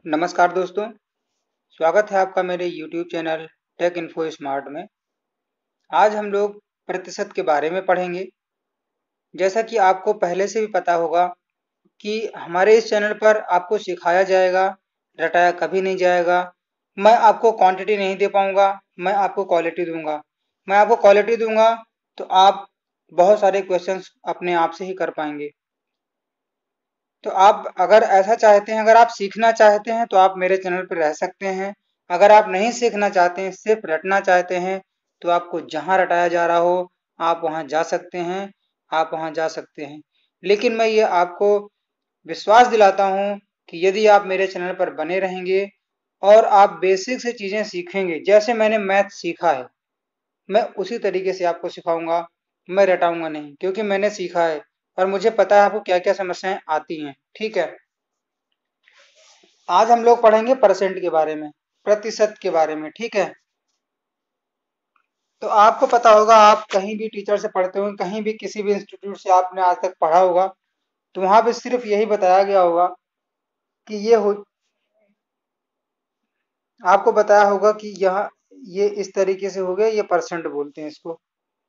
नमस्कार दोस्तों, स्वागत है आपका मेरे YouTube channel tech info smart में। आज हम लोग प्रतिशत के बारे में पढ़ेंगे। जैसा कि आपको पहले से भी पता होगा कि हमारे इस चैनल पर आपको सिखाया जाएगा, रटाया कभी नहीं जाएगा। मैं आपको क्वांटिटी नहीं दे पाऊंगा, मैं आपको क्वालिटी दूंगा। मैं आपको क्वालिटी दूंगा तो आप बहुत सारे क्वेश्चंस अपने आप से ही कर पाएंगे। तो आप अगर ऐसा चाहते हैं, अगर आप सीखना चाहते हैं तो आप मेरे चैनल पर रह सकते हैं। अगर आप नहीं सीखना चाहते हैं, सिर्फ रटना चाहते हैं, तो आपको जहां रटाया जा रहा हो आप वहां जा सकते हैं, आप वहां जा सकते हैं। लेकिन मैं ये आपको विश्वास दिलाता हूं कि यदि आप मेरे चैनल पर बने रहेंगे और आप बेसिक से चीजें सीखेंगे, जैसे मैंने मैथ सीखा है मैं उसी तरीके से आपको सिखाऊंगा। मैं रटाऊंगा नहीं, क्योंकि मैंने सीखा है और मुझे पता है आपको क्या क्या समस्याएं आती हैं। ठीक है, आज हम लोग पढ़ेंगे परसेंट के बारे में, प्रतिशत के बारे में। ठीक है, तो आपको पता होगा, आप कहीं भी टीचर से पढ़ते होंगे, कहीं भी किसी भी इंस्टीट्यूट से आपने आज तक पढ़ा होगा, तो वहां पे सिर्फ यही बताया गया होगा कि आपको बताया होगा कि यह ये इस तरीके से हो गया, ये परसेंट बोलते हैं इसको।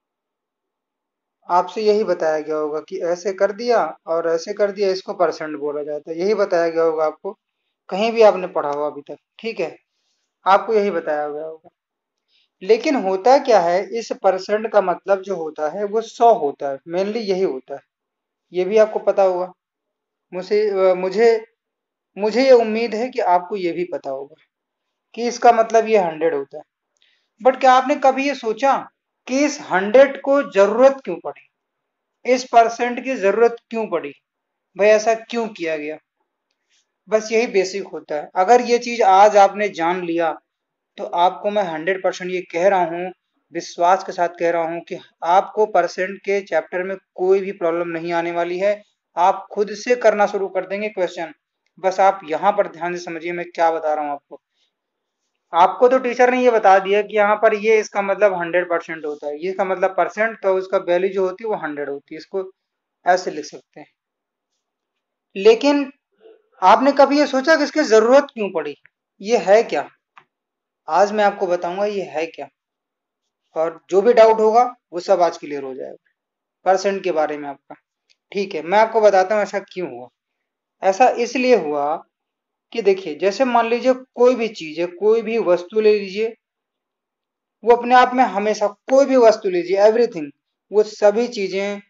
आपसे यही बताया गया होगा कि ऐसे कर दिया और ऐसे कर दिया, इसको परसेंट बोला जाता है। यही बताया गया होगा आपको, कहीं भी आपने पढ़ा हो अभी तक। ठीक है, आपको यही बताया गया होगा। लेकिन होता क्या है, इस परसेंट का मतलब जो होता है वो 100 होता है, मेनली यही होता है। ये भी आपको पता होगा। मुझे मुझे ये उम्मीद है कि आपको ये भी पता होगा कि इसका मतलब ये 100 होता है। बट क्या आपने कभी ये सोचा कि इस 100 को जरूरत क्यों पड़ी, इस परसेंट की जरूरत क्यों पड़ी? भाई ऐसा क्यों किया गया? बस यही बेसिक होता है। अगर ये चीज आज आपने जान लिया तो आपको मैं 100% ये कह रहा हूँ, विश्वास के साथ कह रहा हूँ कि आपको परसेंट के चैप्टर में कोई भी प्रॉब्लम नहीं आने वाली है। आप खुद से करना शुरू कर देंगे क्वेश्चन। बस आप यहाँ पर ध्यान से समझिए मैं क्या बता रहा हूँ आपको। आपको तो टीचर ने ये बता दिया कि यहाँ पर ये इसका मतलब 100% होता है, ये इसका मतलब परसेंट, तो उसका वैल्यू जो होती है वो 100 होती है। इसको ऐसे लिख सकते हैं। लेकिन आपने कभी ये सोचा कि इसकी जरूरत क्यों पड़ी? ये है क्या? आज मैं आपको बताऊंगा ये है क्या। और जो भी डाउट होगा वो सब आज क्लियर हो जाएगा परसेंट के बारे में आपका। ठीक है, मैं आपको बताता हूँ ऐसा क्यों हुआ। ऐसा इसलिए हुआ कि देखिए, जैसे मान लीजिए कोई भी चीज है, कोई भी वस्तु ले लीजिए, वो अपने आप में हमेशा, कोई भी वस्तु लीजिए, एवरीथिंग, वो सभी चीजें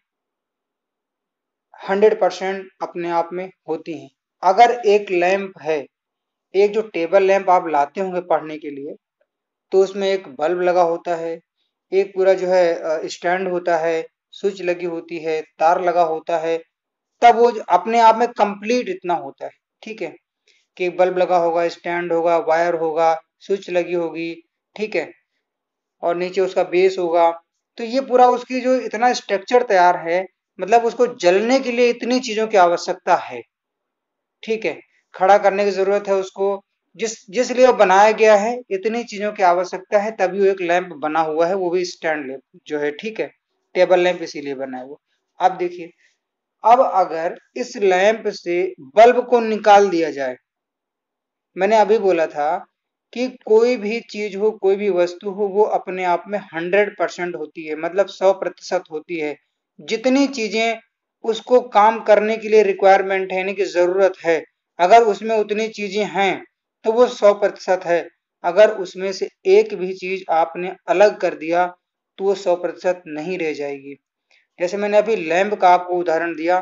100% अपने आप में होती हैं। अगर एक लैंप है, एक जो टेबल लैंप आप लाते होंगे पढ़ने के लिए, तो उसमें एक बल्ब लगा होता है, एक पूरा जो है स्टैंड होता है, स्विच लगी होती है, तार लगा होता है, तब वो अपने आप में कंप्लीट इतना होता है। ठीक है, कि एक बल्ब लगा होगा, स्टैंड होगा, वायर होगा, स्विच लगी होगी। ठीक है, और नीचे उसका बेस होगा। तो ये पूरा उसकी जो इतना स्ट्रक्चर तैयार है, मतलब उसको जलने के लिए इतनी चीजों की आवश्यकता है। ठीक है, खड़ा करने की जरूरत है उसको, जिस जिस लिए वो बनाया गया है, इतनी चीजों की आवश्यकता है, तभी वो एक लैंप बना हुआ है, वो भी स्टैंड लैंप जो है। ठीक है, टेबल लैंप इसीलिए बना है वो। अब देखिए, अब अगर इस लैंप से बल्ब को निकाल दिया जाए, मैंने अभी बोला था कि कोई भी चीज हो, कोई भी वस्तु हो, वो अपने आप में 100% होती है, मतलब 100% होती है। जितनी चीजें उसको काम करने के लिए रिक्वायरमेंट है, यानी कि जरूरत है, अगर उसमें उतनी चीजें हैं तो वो 100% है। अगर उसमें से एक भी चीज आपने अलग कर दिया तो वो 100% नहीं रह जाएगी। जैसे मैंने अभी लैंप का आपको उदाहरण दिया,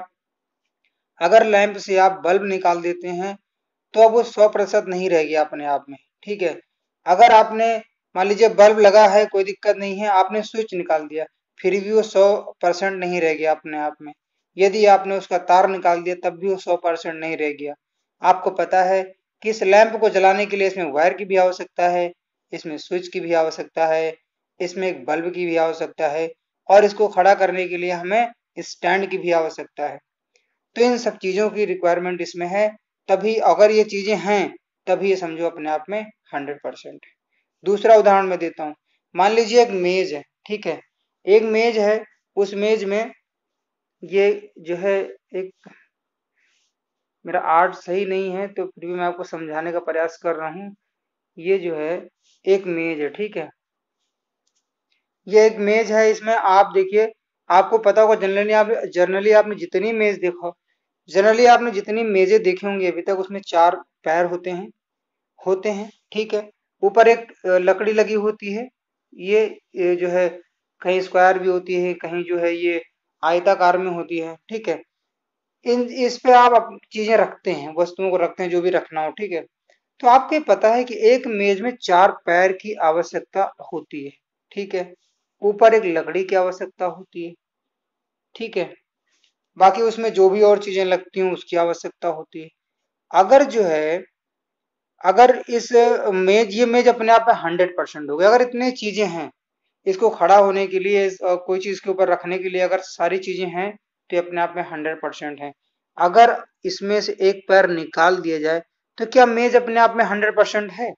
अगर लैंप से आप बल्ब निकाल देते हैं तो अब वो 100% नहीं रह गया अपने आप में। ठीक है, अगर आपने मान लीजिए बल्ब लगा है, कोई दिक्कत नहीं है, आपने स्विच निकाल दिया, फिर भी वो 100% नहीं रह गया अपने आप में। यदि आपने उसका तार निकाल दिया तब भी वो 100% नहीं रह गया। आपको पता है कि इस लैंप को जलाने के लिए इसमें वायर की भी आवश्यकता है, इसमें स्विच की भी आवश्यकता है, इसमें एक बल्ब की भी आवश्यकता है, और इसको खड़ा करने के लिए हमें स्टैंड की भी आवश्यकता है। तो इन सब चीजों की रिक्वायरमेंट इसमें है, तभी अगर ये चीजें हैं तभी ये समझो अपने आप में 100% है। दूसरा उदाहरण मैं देता हूँ। मान लीजिए एक मेज है। ठीक है, एक मेज है, उस मेज में ये जो है एक मेरा आर्ट सही नहीं है तो फिर भी मैं आपको समझाने का प्रयास कर रहा हूँ। ये जो है एक मेज है, ठीक है। ये एक मेज है, इसमें आप देखिए, आपको पता होगा जनरली आपने जितनी मेज देखो, जनरली आपने जितनी मेजें देखी होंगी अभी तक, उसमें 4 पैर होते हैं, ठीक है। ऊपर एक लकड़ी लगी होती है। ये जो है कहीं स्क्वायर भी होती है, कहीं जो है ये आयताकार में होती है, ठीक है। इस पे आप चीजें रखते हैं, वस्तुओं को रखते हैं, जो भी रखना हो, ठीक है। तो आपको ये पता है कि एक मेज में 4 पैर की आवश्यकता होती है, ठीक है। ऊपर एक लकड़ी की आवश्यकता होती है, ठीक है। बाकी उसमें जो भी और चीजें लगती हैं उसकी आवश्यकता होती है। अगर जो है अगर इस ये मेज अपने आप में 100% हो गया, अगर इतनी चीजें हैं, इसको खड़ा होने के लिए, कोई चीज के ऊपर रखने के लिए अगर सारी चीजें हैं, तो ये अपने आप में 100% है। अगर इसमें से एक पैर निकाल दिया जाए तो क्या मेज अपने आप में 100% है?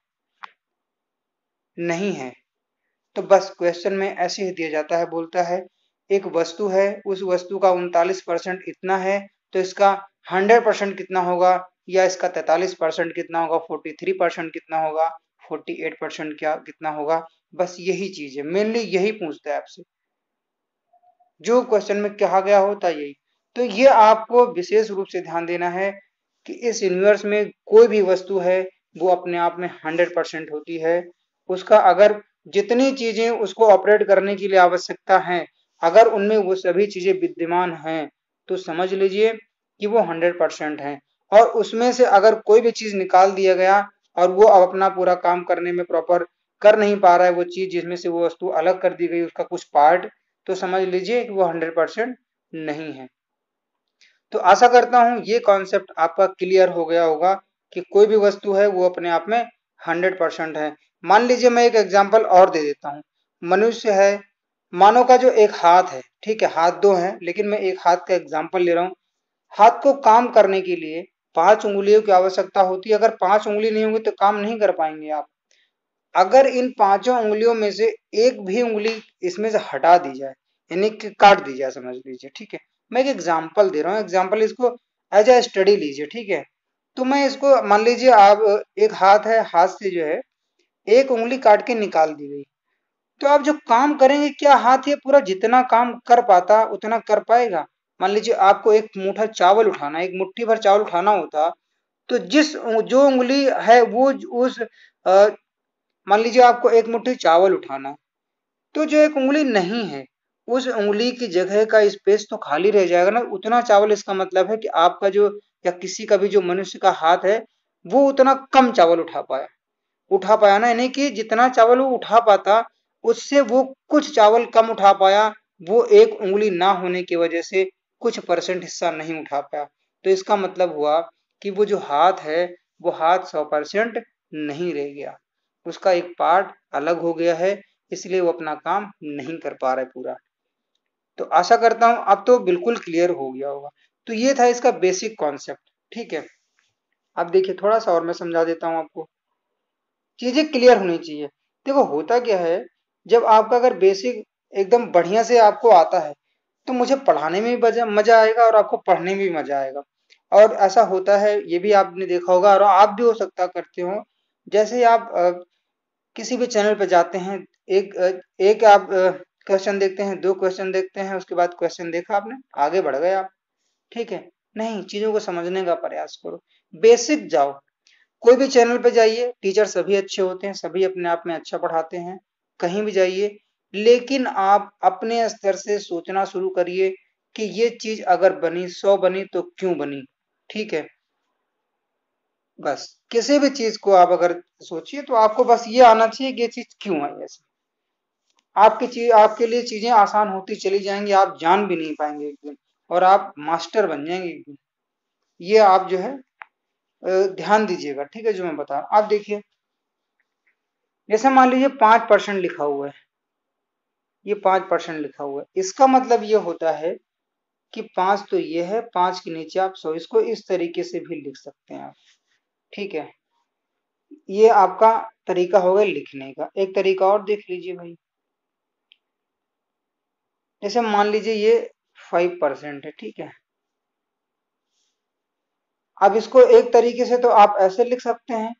नहीं है। तो बस क्वेश्चन में ऐसे ही दिया जाता है, बोलता है एक वस्तु है, उस वस्तु का 39% इतना है, तो इसका 100% कितना होगा, या इसका 43% कितना होगा, 43% कितना होगा, 48% क्या कितना होगा। बस यही चीज है, मेनली यही पूछता है आपसे, जो क्वेश्चन में कहा गया होता यही। तो ये आपको विशेष रूप से ध्यान देना है कि इस यूनिवर्स में कोई भी वस्तु है वो अपने आप में 100% होती है। उसका अगर जितनी चीजें उसको ऑपरेट करने के लिए आवश्यकता है, अगर उनमें वो सभी चीजें विद्यमान हैं, तो समझ लीजिए कि वो 100% है। और उसमें से अगर कोई भी चीज निकाल दिया गया और वो अब अपना पूरा काम करने में प्रॉपर कर नहीं पा रहा है, वो चीज जिसमें से वो वस्तु अलग कर दी गई, उसका कुछ पार्ट, तो समझ लीजिए कि वो 100% नहीं है। तो आशा करता हूं ये कॉन्सेप्ट आपका क्लियर हो गया होगा कि कोई भी वस्तु है वो अपने आप में 100% है। मान लीजिए मैं एक एग्जांपल और दे देता हूं। मनुष्य है, मानव का जो एक हाथ है, ठीक है, हाथ दो हैं लेकिन मैं एक हाथ का एग्जांपल ले रहा हूं। हाथ को काम करने के लिए 5 उंगलियों की आवश्यकता होती है। अगर 5 उंगली नहीं होंगी तो काम नहीं कर पाएंगे आप। अगर इन पांचों उंगलियों में से एक भी उंगली इसमें से हटा दी जाए, यानी कि काट दी जाए, समझ लीजिए, ठीक है। मैं एक एग्जांपल दे रहा हूँ, एग्जांपल इसको एज ए स्टडी लीजिए, ठीक है। तो मैं इसको मान लीजिए, आप एक हाथ है, हाथ से जो है एक उंगली काट के निकाल दी गई, तो आप जो काम करेंगे, क्या हाथ ये पूरा जितना काम कर पाता उतना कर पाएगा? मान लीजिए आपको एक मुठा चावल उठाना, एक मुट्ठी भर चावल उठाना होता, तो जो उंगली है वो उस मान लीजिए आपको एक मुट्ठी चावल उठाना, तो जो एक उंगली नहीं है, उस उंगली की जगह का स्पेस तो खाली रह जाएगा ना, उतना चावल। इसका मतलब है कि आपका जो, या किसी का भी जो मनुष्य का हाथ है, वो उतना कम चावल उठा पाया ना, यानी कि जितना चावल वो उठा पाता उससे वो कुछ चावल कम उठा पाया। वो एक उंगली ना होने की वजह से कुछ परसेंट हिस्सा नहीं उठा पाया। तो इसका मतलब हुआ कि वो जो हाथ है, वो हाथ 100% नहीं रह गया, उसका एक पार्ट अलग हो गया है, इसलिए वो अपना काम नहीं कर पा रहा है पूरा। तो आशा करता हूं अब तो बिल्कुल क्लियर हो गया होगा। तो ये था इसका बेसिक कॉन्सेप्ट, ठीक है। अब देखिए थोड़ा सा और मैं समझा देता हूं आपको, चीजें क्लियर होनी चाहिए। देखो होता क्या है, जब आपका अगर बेसिक एकदम बढ़िया से आपको आता है, तो मुझे पढ़ाने में भी मजा आएगा और आपको पढ़ने में भी मजा आएगा। और ऐसा होता है, ये भी आपने देखा होगा और आप भी हो सकता करते हो, जैसे आप किसी भी चैनल पे जाते हैं, एक आप क्वेश्चन देखते हैं, 2 क्वेश्चन देखते हैं, उसके बाद क्वेश्चन देखा आपने, आगे बढ़ गए आप, ठीक है। नहीं, चीजों को समझने का प्रयास करो, बेसिक जाओ। कोई भी चैनल पे जाइए, टीचर सभी अच्छे होते हैं, सभी अपने आप में अच्छा पढ़ाते हैं, कहीं भी जाइए, लेकिन आप अपने स्तर से सोचना शुरू करिए कि ये चीज अगर बनी, 100 बनी तो क्यों बनी, ठीक है। बस किसी भी चीज को आप अगर सोचिए तो आपको बस ये आना चाहिए कि ये चीज क्यों आई ऐसे। आपके लिए चीजें आसान होती चली जाएंगी, आप जान भी नहीं पाएंगे एक दिन, और आप मास्टर बन जाएंगे एक दिन। ये आप जो है ध्यान दीजिएगा, ठीक है, जो मैं बता रहा हूं। आप देखिए, जैसे मान लीजिए 5% लिखा हुआ है, ये 5% लिखा हुआ है, इसका मतलब ये होता है कि 5 तो ये है, 5 के नीचे आप 100, इसको इस तरीके से भी लिख सकते हैं आप, ठीक है। ये आपका तरीका होगा लिखने का। एक तरीका और देख लीजिए भाई, जैसे मान लीजिए ये 5% है, ठीक है। अब इसको एक तरीके से तो आप ऐसे लिख सकते हैं,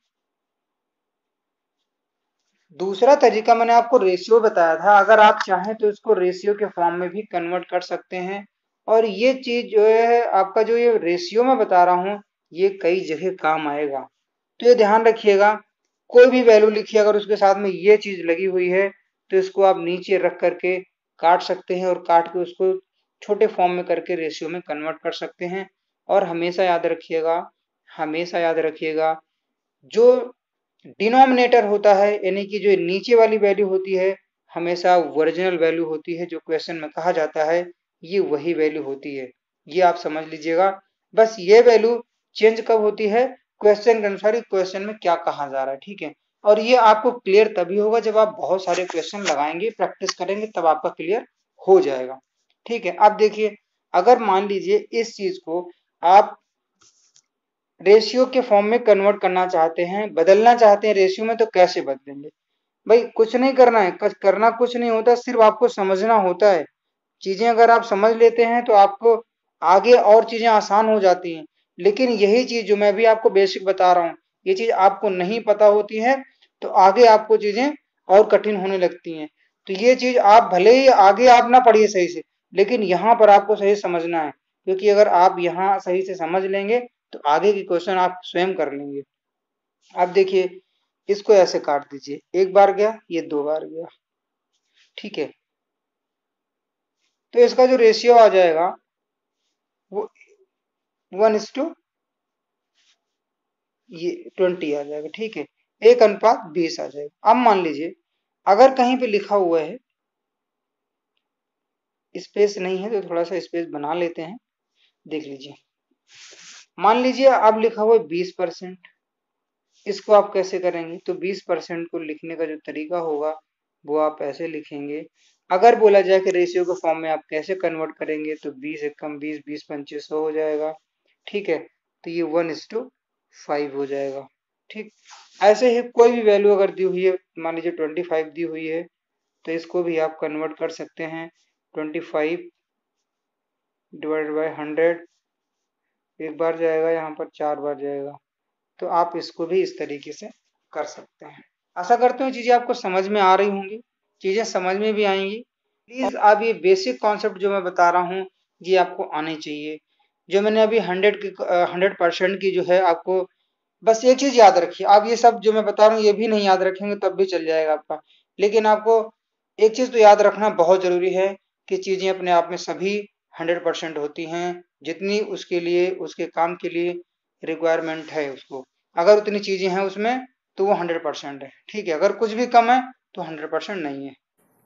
दूसरा तरीका मैंने आपको रेशियो बताया था, अगर आप चाहें तो इसको रेशियो के फॉर्म में भी कन्वर्ट कर सकते हैं। और ये चीज जो है आपका जो ये रेशियो में बता रहा हूं, ये कई जगह काम आएगा। तो ये ध्यान रखिएगा, कोई भी वैल्यू लिखिए अगर उसके साथ में ये चीज लगी हुई है तो इसको आप नीचे रख करके काट सकते हैं और काट के उसको छोटे फॉर्म में करके रेशियो में कन्वर्ट कर सकते हैं। और हमेशा याद रखिएगा जो डिनोमिनेटर होता है, यानी कि जो नीचे वाली वैल्यू होती है, हमेशा ओरिजिनल वैल्यू होती है, जो क्वेश्चन में कहा जाता है ये वही वैल्यू होती है, ये आप समझ लीजिएगा। बस ये वैल्यू चेंज कब होती है, क्वेश्चन के अनुसार क्वेश्चन में क्या कहा जा रहा है, ठीक है। और ये आपको क्लियर तभी होगा जब आप बहुत सारे क्वेश्चन लगाएंगे, प्रैक्टिस करेंगे, तब आपका क्लियर हो जाएगा, ठीक है। अब देखिए, अगर मान लीजिए इस चीज को आप रेशियो के फॉर्म में कन्वर्ट करना चाहते हैं, बदलना चाहते हैं रेशियो में, तो कैसे बदलेंगे? भाई कुछ नहीं करना है, करना कुछ नहीं होता, सिर्फ आपको समझना होता है। चीजें अगर आप समझ लेते हैं तो आपको आगे और चीजें आसान हो जाती हैं। लेकिन यही चीज जो मैं भी आपको बेसिक बता रहा हूँ, ये चीज आपको नहीं पता होती है तो आगे आपको चीजें और कठिन होने लगती हैं। तो ये चीज आप भले ही आगे आप ना पढ़िए सही से, लेकिन यहाँ पर आपको सही समझना है, क्योंकि अगर आप यहाँ सही से समझ लेंगे तो आगे की क्वेश्चन आप स्वयं कर लेंगे। अब देखिए, इसको ऐसे काट दीजिए, एक बार गया, ये दो बार गया, ठीक है। तो इसका जो रेशियो आ जाएगा वो 1:, ये 20 आ जाएगा, ठीक है। 1:20 आ जाएगा। अब मान लीजिए अगर कहीं पे लिखा हुआ है, स्पेस नहीं है तो थोड़ा सा स्पेस बना लेते हैं, देख लीजिए। मान लीजिए अब लिखा हुआ है 20%, इसको आप कैसे करेंगे? तो 20% को लिखने का जो तरीका होगा वो आप ऐसे लिखेंगे। अगर बोला जाए कि रेशियो के फॉर्म में आप कैसे कन्वर्ट करेंगे, तो 20 एकम 20, 20 पंचे 100 हो जाएगा, ठीक है। तो ये 1:5 हो जाएगा, ठीक। ऐसे ही कोई भी वैल्यू अगर दी हुई है, मान लीजिए 25 दी हुई है, तो इसको भी आप कन्वर्ट कर सकते हैं। 25 डिवाइडेड बाई 100, एक बार जाएगा, यहाँ पर 4 बार जाएगा। तो आप इसको भी इस तरीके से कर सकते हैं। आशा करते हैं चीजें आपको समझ में आ रही होंगी, चीजें समझ में भी आएंगी। प्लीज आप ये बेसिक कॉन्सेप्ट जो मैं बता रहा हूँ ये आपको आने चाहिए। जो मैंने अभी 100% की जो है आपको, बस एक चीज याद रखिए, आप ये सब जो मैं बता रहा हूँ ये भी नहीं याद रखेंगे तब भी चल जाएगा आपका, लेकिन आपको एक चीज तो याद रखना बहुत जरूरी है कि चीजें अपने आप में सभी 100% होती हैं, जितनी उसके लिए उसके काम के लिए रिक्वायरमेंट है उसको, अगर उतनी चीजें हैं उसमें तो वो 100% है, ठीक है। अगर कुछ भी कम है तो 100% नहीं है।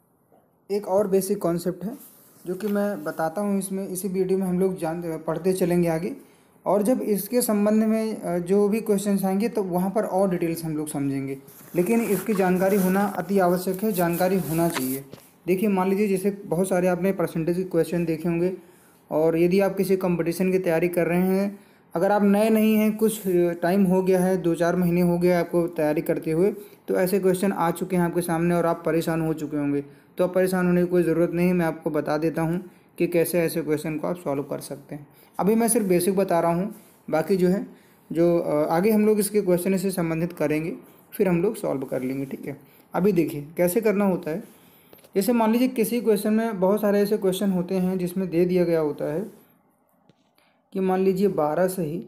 एक और बेसिक कॉन्सेप्ट है जो कि मैं बताता हूँ इसमें, इसी वीडियो में हम लोग पढ़ते चलेंगे आगे। और जब इसके संबंध में जो भी क्वेश्चंस आएंगे तो वहाँ पर और डिटेल्स हम लोग समझेंगे, लेकिन इसकी जानकारी होना अति आवश्यक है, जानकारी होना चाहिए। देखिए मान लीजिए जैसे बहुत सारे आपने परसेंटेज के क्वेश्चन देखे होंगे, और यदि आप किसी कंपटीशन की तैयारी कर रहे हैं, अगर आप नए नहीं हैं, कुछ टाइम हो गया है, 2-4 महीने हो गया आपको तैयारी करते हुए, तो ऐसे क्वेश्चन आ चुके हैं आपके सामने और आप परेशान हो चुके होंगे, तो अब परेशान होने की कोई ज़रूरत नहीं है। मैं आपको बता देता हूँ कि कैसे ऐसे क्वेश्चन को आप सॉल्व कर सकते हैं। अभी मैं सिर्फ बेसिक बता रहा हूँ, बाकी जो है जो आगे हम लोग इसके क्वेश्चन से संबंधित करेंगे, फिर हम लोग सॉल्व कर लेंगे, ठीक है। अभी देखिए कैसे करना होता है। जैसे मान लीजिए किसी क्वेश्चन में बहुत सारे ऐसे क्वेश्चन होते हैं जिसमें दे दिया गया होता है कि मान लीजिए 12 से ही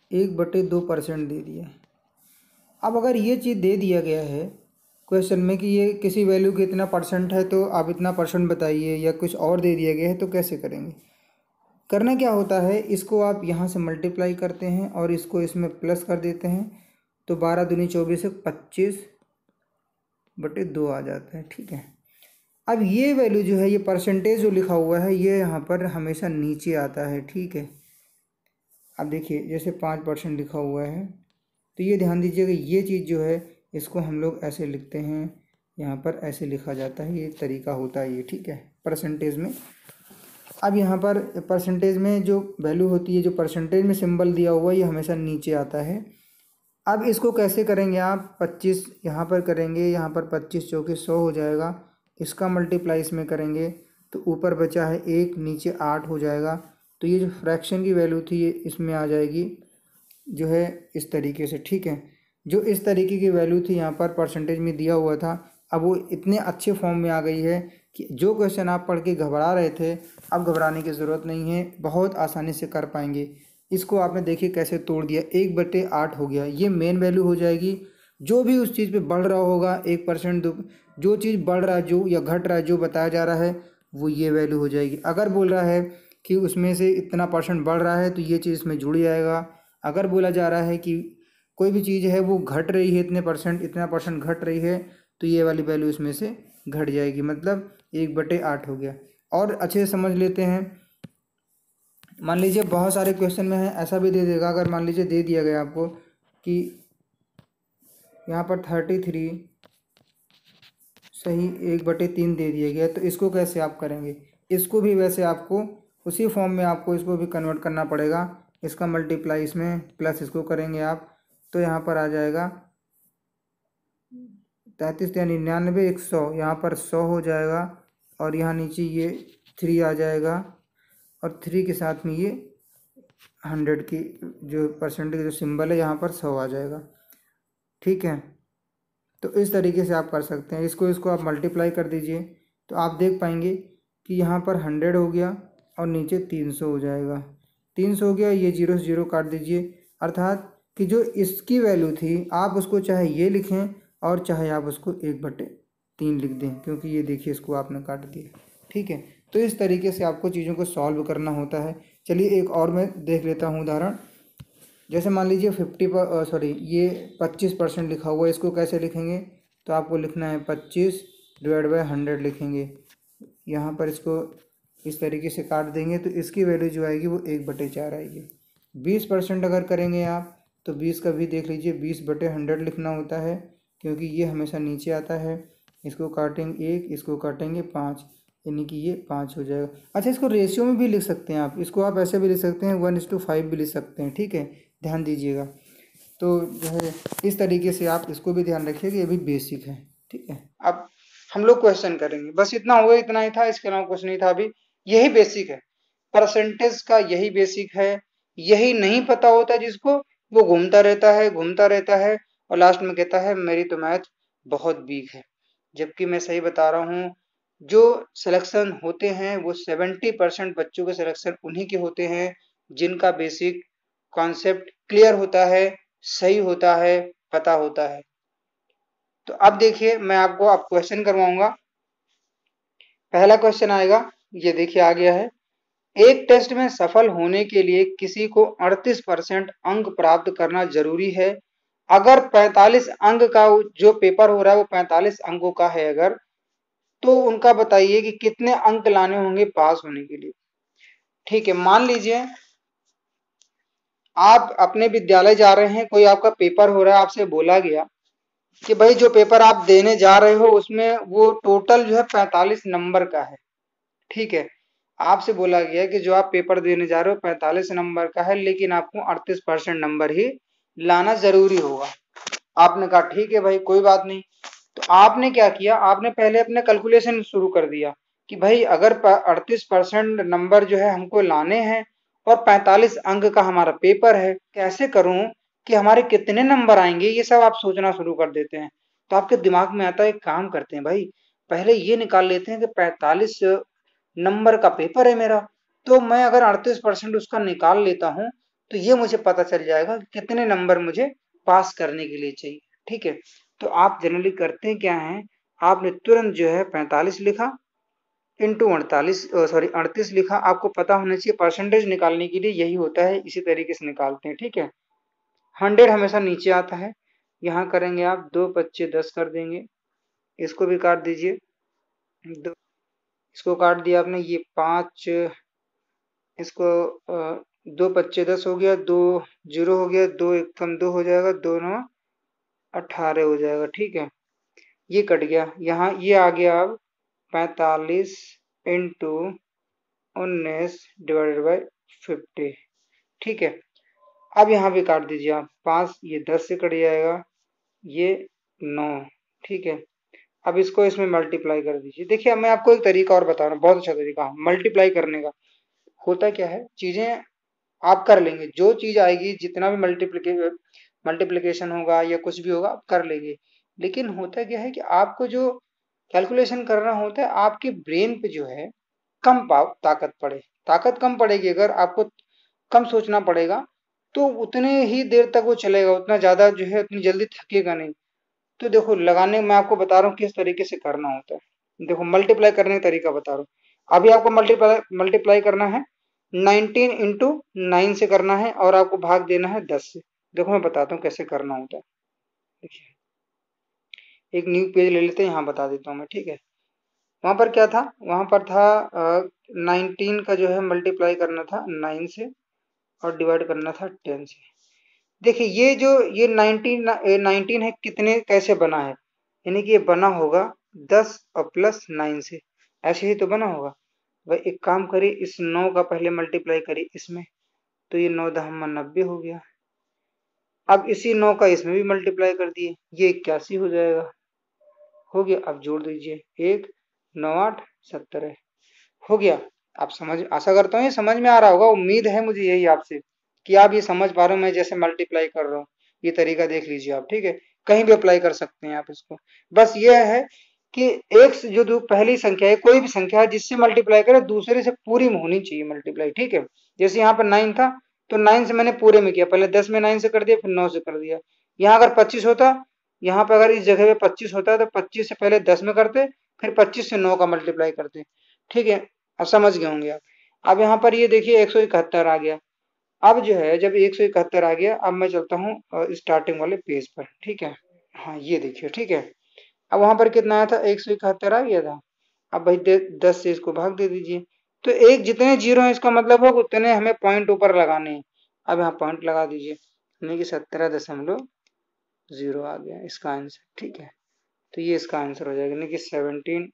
1/2% दे दिया है। अब अगर ये चीज़ दे दिया गया है क्वेश्चन में कि ये किसी वैल्यू के इतना परसेंट है तो आप इतना परसेंट बताइए, या कुछ और दे दिया गया है, तो कैसे करेंगे? करना क्या होता है, इसको आप यहाँ से मल्टीप्लाई करते हैं और इसको इसमें प्लस कर देते हैं, तो 12 दूनी 24 से 25/2 आ जाता है, ठीक है। अब ये वैल्यू जो है, ये परसेंटेज जो लिखा हुआ है, ये यहाँ पर हमेशा नीचे आता है, ठीक है। अब देखिए जैसे 5% लिखा हुआ है, तो ये ध्यान दीजिएगा, ये चीज़ जो है इसको हम लोग ऐसे लिखते हैं, यहाँ पर ऐसे लिखा जाता है, ये तरीका होता है ये, ठीक है, परसेंटेज में। अब यहाँ पर परसेंटेज में जो वैल्यू होती है, जो परसेंटेज में सिंबल दिया हुआ है, ये हमेशा नीचे आता है। अब इसको कैसे करेंगे आप, 25 यहाँ पर करेंगे, यहाँ पर 25 चौके 100 हो जाएगा, इसका मल्टीप्लाई इसमें करेंगे तो ऊपर बचा है 1, नीचे 8 हो जाएगा, तो ये जो फ्रैक्शन की वैल्यू थी ये इसमें आ जाएगी जो है इस तरीके से, ठीक है। जो इस तरीके की वैल्यू थी यहाँ पर परसेंटेज में दिया हुआ था, अब वो इतने अच्छे फॉर्म में आ गई है कि जो क्वेश्चन आप पढ़ के घबरा रहे थे, अब घबराने की ज़रूरत नहीं है, बहुत आसानी से कर पाएंगे। इसको आपने देखिए कैसे तोड़ दिया, 1/8 हो गया, ये मेन वैल्यू हो जाएगी। जो भी उस चीज़ पे बढ़ रहा होगा 1% जो चीज़ बढ़ रहा है जो या घट रहा है जो बताया जा रहा है वो ये वैल्यू हो जाएगी। अगर बोल रहा है कि उसमें से इतना परसेंट बढ़ रहा है तो ये चीज़ इसमें जुड़ जाएगा। अगर बोला जा रहा है कि कोई भी चीज़ है वो घट रही है इतना परसेंट घट रही है तो ये वाली वैल्यू इसमें से घट जाएगी, मतलब 1/8 हो गया। और अच्छे से समझ लेते हैं, मान लीजिए बहुत सारे क्वेश्चन में है ऐसा भी दे देगा, अगर मान लीजिए दे दिया गया आपको कि यहाँ पर 33 सही 1/3 दे दिया गया, तो इसको कैसे आप करेंगे? इसको भी वैसे आपको उसी फॉर्म में आपको इसको भी कन्वर्ट करना पड़ेगा। इसका मल्टीप्लाई इसमें प्लस इसको करेंगे आप, तो यहाँ पर आ जाएगा 33 या 99 100, यहाँ पर 100 हो जाएगा और यहाँ नीचे ये 3 आ जाएगा और 3 के साथ में ये 100 की जो परसेंटेज जो सिंबल है यहाँ पर 100 आ जाएगा, ठीक है। तो इस तरीके से आप कर सकते हैं। इसको आप मल्टीप्लाई कर दीजिए तो आप देख पाएंगे कि यहाँ पर 100 हो गया और नीचे 300 हो जाएगा, 300 हो गया, ये 0 से 0 काट दीजिए, अर्थात कि जो इसकी वैल्यू थी आप उसको चाहे ये लिखें और चाहे आप उसको 1/3 लिख दें, क्योंकि ये देखिए इसको आपने काट दिया, ठीक है। तो इस तरीके से आपको चीज़ों को सॉल्व करना होता है। चलिए एक और मैं देख लेता हूँ उदाहरण। जैसे मान लीजिए ये 25% लिखा हुआ है, इसको कैसे लिखेंगे? तो आपको लिखना है 25/100 लिखेंगे, यहाँ पर इसको इस तरीके से काट देंगे तो इसकी वैल्यू जो आएगी वो 1/4 आएगी। 20% अगर करेंगे आप तो 20 का भी देख लीजिए 20/100 लिखना होता है, क्योंकि ये हमेशा नीचे आता है। इसको काटेंगे 1, इसको काटेंगे 5, यानी कि ये 5 हो जाएगा। अच्छा, इसको रेशियो में भी लिख सकते हैं आप, इसको आप ऐसे भी लिख सकते हैं 1:5 भी लिख सकते हैं, ठीक है, ध्यान दीजिएगा। तो जो है इस तरीके से आप इसको भी ध्यान रखिए कि ये भी बेसिक है, ठीक है। अब हम लोग क्वेश्चन करेंगे, बस इतना हुआ, इतना ही था, इसके अलावा कुछ नहीं था। अभी यही बेसिक है, परसेंटेज का यही बेसिक है। यही नहीं पता होता जिसको, वो घूमता रहता है और लास्ट में कहता है मेरी तो मैथ बहुत वीक है। जबकि मैं सही बता रहा हूँ, जो सिलेक्शन होते हैं वो 70% बच्चों के सिलेक्शन उन्हीं के होते हैं जिनका बेसिक कॉन्सेप्ट क्लियर होता है, सही होता है, पता होता है। तो अब देखिए मैं आपको अब क्वेश्चन करवाऊंगा। पहला क्वेश्चन आएगा, ये देखिए आ गया है। एक टेस्ट में सफल होने के लिए किसी को 38% अंक प्राप्त करना जरूरी है। अगर 45 अंक का जो पेपर हो रहा है वो 45 अंकों का है अगर, तो उनका बताइए कि कितने अंक लाने होंगे पास होने के लिए। ठीक है, मान लीजिए आप अपने विद्यालय जा रहे हैं, कोई आपका पेपर हो रहा है, आपसे बोला गया कि भाई जो पेपर आप देने जा रहे हो उसमें वो टोटल जो है 45 नंबर का है, ठीक है। आपसे बोला गया कि जो आप पेपर देने जा रहे हो 45 नंबर का है, लेकिन आपको 38% नंबर ही लाना जरूरी होगा। आपने कहा ठीक है भाई कोई बात नहीं। तो आपने क्या किया, आपने पहले अपने कैलकुलेशन शुरू कर दिया कि भाई अगर 38% नंबर जो है हमको लाने हैं और 45 अंक का हमारा पेपर है, कैसे करूं कि हमारे कितने नंबर आएंगे, ये सब आप सोचना शुरू कर देते हैं। तो आपके दिमाग में आता है एक काम करते हैं भाई, पहले ये निकाल लेते हैं कि 45 नंबर का पेपर है मेरा, तो मैं अगर 38% उसका निकाल लेता हूं तो ये मुझे पता चल जाएगा कि कितने नंबर मुझे पास करने के लिए चाहिए, ठीक है। तो आप जनरली करते क्या हैं, आपने तुरंत जो है 45 लिखा इंटू 38 लिखा। आपको पता होना चाहिए परसेंटेज निकालने के लिए यही होता है, इसी तरीके से निकालते हैं, ठीक है। 100 हमेशा नीचे आता है, यहाँ करेंगे आप 2 पच्चे 10 कर देंगे, इसको भी काट दीजिए, इसको काट दिया आपने, ये 5, इसको 2 पच्चे 10 हो गया, 2 0 हो गया, 2 1 कम 2 हो जाएगा, 2 9 18 हो जाएगा, ठीक है। ये कट गया, यहाँ ये आ गया अब 45 इंटू 19 डिवाइडेड बाई 50, ठीक है। अब यहाँ भी काट दीजिए आप, 5 ये 10 से कट जाएगा, ये 9, ठीक है। अब इसको इसमें मल्टीप्लाई कर दीजिए। देखिए मैं आपको एक तरीका और बता रहा हूँ, बहुत अच्छा तरीका मल्टीप्लाई करने का। होता क्या है, चीजें आप कर लेंगे, जो चीज आएगी, जितना भी मल्टीप्लिकेशन होगा या कुछ भी होगा आप कर लेंगे। लेकिन होता क्या है कि आपको जो कैलकुलेशन करना होता है, आपके ब्रेन पे जो है कम ताकत पड़े, ताकत कम पड़ेगी। अगर आपको कम सोचना पड़ेगा तो उतने ही देर तक वो चलेगा, उतना ज्यादा जो है उतनी जल्दी थकेगा नहीं। तो देखो लगाने, मैं आपको बता रहा हूँ किस तरीके से करना होता है। देखो मल्टीप्लाई करने का तरीका बता रहा हूँ। अभी आपको मल्टीप्लाई करना है 19 इंटू 9 से करना है, और आपको भाग देना है 10 से। देखो मैं बताता हूँ कैसे करना होता है। देखिए एक न्यू पेज ले लेते हैं, यहाँ बता देता हूँ मैं, ठीक है। वहां पर क्या था, वहां पर था 19 का जो है मल्टीप्लाई करना था 9 से, और डिवाइड करना था 10 से। देखिए ये जो ये 19 है, कितने कैसे बना है, यानी कि ये बना होगा 10 और प्लस 9 से, ऐसे ही तो बना होगा। भाई एक काम करिए, इस 9 का पहले मल्टीप्लाई करिए इसमें, तो ये 9 दहम 90 हो गया। अब इसी 9 का इसमें भी मल्टीप्लाई कर दिए, ये 81 हो जाएगा। हो गया, अब जोड़ दीजिए, 1 9 8 70 हो गया। आप समझ, आशा करता हूँ ये समझ में आ रहा होगा, उम्मीद है मुझे यही आपसे कि आप ये समझ पा रहे हो मैं जैसे मल्टीप्लाई कर रहा हूँ। ये तरीका देख लीजिए आप, ठीक है, कहीं भी अप्लाई कर सकते हैं आप इसको। बस ये है कि एक से जो पहली संख्या है, कोई भी संख्या है जिससे मल्टीप्लाई करे दूसरे से पूरी होनी चाहिए मल्टीप्लाई, ठीक है। जैसे यहाँ पर 9 था, तो 9 से मैंने पूरे में किया, पहले 10 में 9 से कर दिया, फिर 9 से कर दिया। यहाँ अगर 25 होता, यहाँ पे अगर इस जगह पे 25 होता है, तो 25 से पहले 10 में करते, फिर 25 से 9 का मल्टीप्लाई करते, ठीक है। अब समझ गए होंगे आप। अब यहाँ पर ये देखिए 171 आ गया। अब जो है जब 171 आ गया, अब मैं चलता हूँ स्टार्टिंग वाले पेज पर, ठीक है। हाँ ये देखिए, ठीक है। अब वहां पर कितना आया था, 171 आ गया था। अब भाई 10 से इसको भाग दे दीजिए, तो एक जितने जीरो है इसका मतलब हो उतने हमें पॉइंट ऊपर लगाने हैं। अब यहाँ पॉइंट लगा दीजिए, यानी कि 17.0 आ गया इसका आंसर, ठीक है। तो ये इसका आंसर हो जाएगा, यानी कि 17,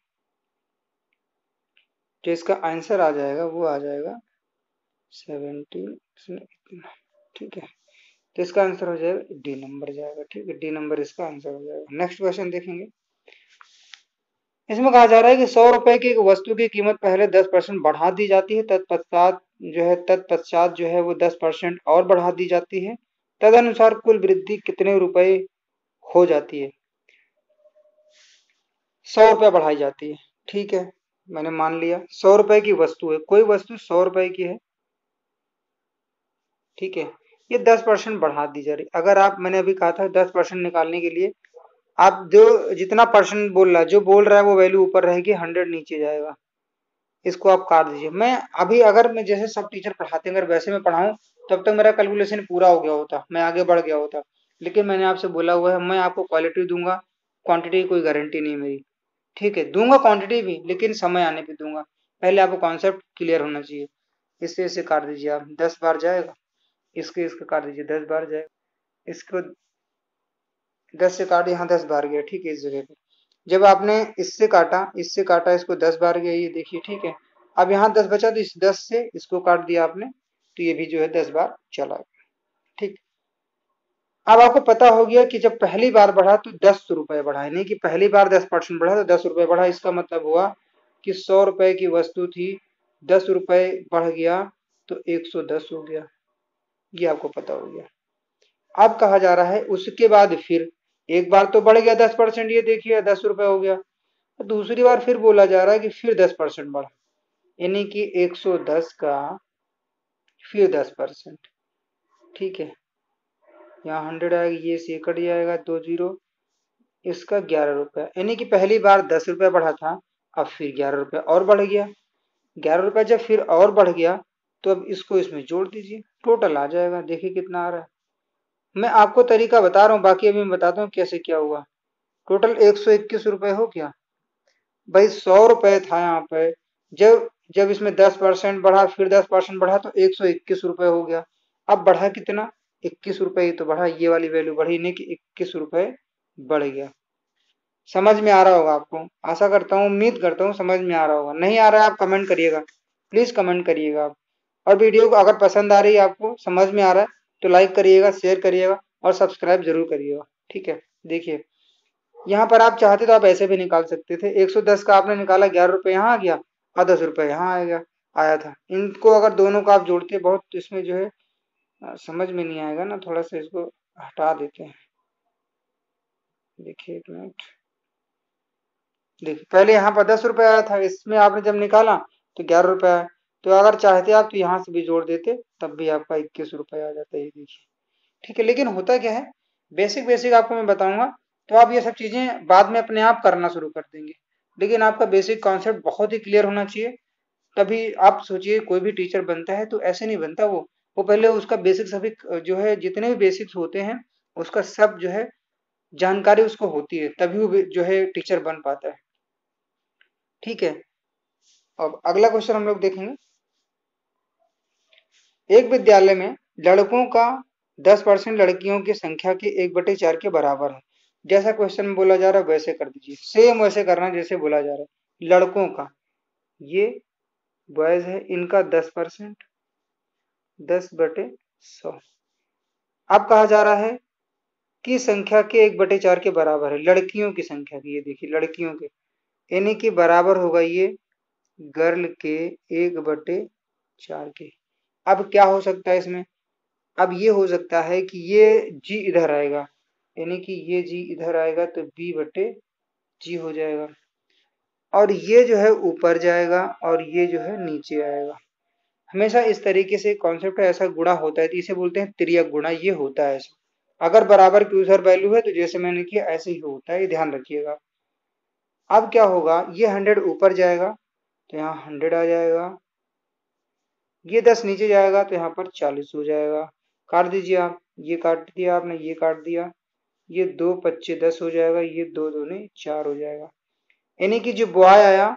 जो इसका आंसर आ जाएगा वो आ जाएगा 17, ठीक है। तो इसका आंसर हो जाएगा डी नंबर जाएगा, ठीक है, डी नंबर इसका आंसर हो जाएगा। नेक्स्ट क्वेश्चन देखेंगे। इसमें कहा जा रहा है कि 100 रुपए की एक वस्तु की कीमत पहले 10% बढ़ा दी जाती है, तत्पश्चात जो है वो 10% और बढ़ा दी जाती है, तदनुसार कुल वृद्धि कितने रुपए हो जाती है। 100 रुपए बढ़ाई जाती है, ठीक है, मैंने मान लिया 100 रुपए की वस्तु है, कोई वस्तु 100 रुपए की है, ठीक है। ये 10% बढ़ा दी जा रही। अगर आप, मैंने अभी कहा था 10% निकालने के लिए आप जो जितना परसेंट बोल रहा है, जो बोल रहा है वो वैल्यू ऊपर रहेगी, 100 नीचे जाएगा, इसको आप काट दीजिए। मैं अभी अगर मैं जैसे सब टीचर पढ़ाते हैं, अगर वैसे मैं पढ़ाऊं, तब तक मेरा कैलकुलेशन पूरा हो गया होता, मैं आगे बढ़ गया होता। लेकिन मैंने आपसे बोला हुआ है मैं आपको क्वालिटी दूंगा, क्वांटिटी की कोई गारंटी नहीं मेरी, ठीक है। दूंगा क्वांटिटी भी, लेकिन समय आने पे दूंगा, पहले आपको कॉन्सेप्ट क्लियर होना चाहिए। इससे इसे काट दीजिए आप, 10 बार जाएगा, इसके इसको काट दीजिए, 10 बार जाएगा, इसको 10 से काट, यहाँ 10 बार गया, ठीक है। इस जगह पे जब आपने इससे काटा इसको 10 बार गया, ये देखिए, ठीक है। अब यहाँ 10 बचा, तो इस 10 से इसको काट दिया आपने, तो ये भी जो है 10 बार चला गया, ठीक। अब आपको पता हो गया कि जब पहली बार बढ़ा तो 10 रुपए बढ़ा, यानी कि पहली बार 10% बढ़ा तो 10 रुपए बढ़ा। इसका मतलब हुआ कि 100 रुपए की वस्तु थी, 10 रुपए बढ़ गया तो 110 हो गया, ये आपको पता हो गया। अब कहा जा रहा है उसके बाद फिर एक बार तो बढ़ गया 10%, ये देखिए 10 रुपए हो गया, दूसरी बार फिर बोला जा रहा है कि फिर 10% बढ़ा, यानी कि 110 का फिर 10%, ठीक है। यहाँ 100 आएगा, ये से कट जाएगा, 2 जीरो, इसका 11 रुपये, यानी कि पहली बार 10 रुपये बढ़ा था, अब फिर 11 रुपये और बढ़ गया। 11 रुपये जब फिर और बढ़ गया, तो अब इसको इसमें जोड़ दीजिए, टोटल आ जाएगा, देखिए कितना आ रहा है। मैं आपको तरीका बता रहा हूँ, बाकी अभी मैं बताता हूँ कैसे क्या हुआ। टोटल 121 रुपये हो गया। भाई 100 रुपये था यहाँ पे, जब जब इसमें 10% बढ़ा, फिर 10% बढ़ा, तो 121 रुपये हो गया। अब बढ़ा कितना, 21 रुपये ही तो बढ़ा, ये वाली वैल्यू बढ़ी नहीं कि 21 रुपये बढ़ गया। समझ में आ रहा होगा आपको, आशा करता हूँ, उम्मीद करता हूँ समझ में आ रहा होगा। नहीं आ रहा है आप कमेंट करिएगा, प्लीज कमेंट करिएगा आप। और वीडियो को अगर पसंद आ रही है, आपको समझ में आ रहा है, तो लाइक करिएगा, शेयर करिएगा और सब्सक्राइब जरूर करिएगा, ठीक है। देखिए यहाँ पर आप चाहते तो आप ऐसे भी निकाल सकते थे, 110 का आपने निकाला, 11 रुपये यहाँ आ गया और 10 रुपये यहाँ आ गया। आया था। इनको अगर दोनों को आप जोड़ते बहुत तो इसमें जो है समझ में नहीं आएगा ना, थोड़ा सा इसको हटा देते हैं। देखिए 1 मिनट, देखिए पहले यहाँ पर 10 रुपये आया था, इसमें आपने जब निकाला तो 11 रुपये आया। तो अगर चाहते आप तो यहाँ से भी जोड़ देते, तब भी आपका 21 रुपये आ जाता है। ये देखिए, ठीक है। लेकिन होता क्या है, बेसिक बेसिक आपको मैं बताऊंगा तो आप ये सब चीजें बाद में अपने आप करना शुरू कर देंगे। लेकिन आपका बेसिक कॉन्सेप्ट बहुत ही क्लियर होना चाहिए, तभी आप सोचिए कोई भी टीचर बनता है तो ऐसे नहीं बनता। वो पहले उसका बेसिक सभी जो है जितने भी बेसिक्स होते हैं उसका सब जो है जानकारी उसको होती है, तभी वो जो है टीचर बन पाता है। ठीक है, अब अगला क्वेश्चन हम लोग देखेंगे। एक विद्यालय में लड़कों का 10% लड़कियों की संख्या के 1/4 के बराबर है। जैसा क्वेश्चन में बोला जा रहा है वैसे कर दीजिए, सेम वैसे करना जैसे बोला जा रहा है। लड़कों का, ये बॉयज है, इनका 10%, 10/100। अब कहा जा रहा है कि संख्या के 1/4 के बराबर है लड़कियों की संख्या की। ये देखिए लड़कियों के, यानी कि बराबर होगा ये गर्ल के 1/4 के। अब क्या हो सकता है इसमें, अब ये हो सकता है कि ये जी इधर आएगा, यानी कि ये जी इधर आएगा तो B/G हो जाएगा, और ये जो है ऊपर जाएगा और ये जो है नीचे आएगा। हमेशा इस तरीके से कॉन्सेप्ट ऐसा गुणा होता है तो इसे बोलते हैं तिर्यक गुणा। ये होता है ऐसा, अगर बराबर की उधर वैल्यू है तो जैसे मैंने किया ऐसे ही होता है, ये ध्यान रखिएगा। अब क्या होगा, ये 100 ऊपर जाएगा तो यहाँ 100 आ जाएगा, ये 10 नीचे जाएगा तो यहाँ पर 40 हो जाएगा। काट दीजिए आप, ये काट दिया आपने, ये काट दिया, ये 2 25 10 हो जाएगा, ये 2 दूनी 4 हो जाएगा। यानी कि जो बॉय आया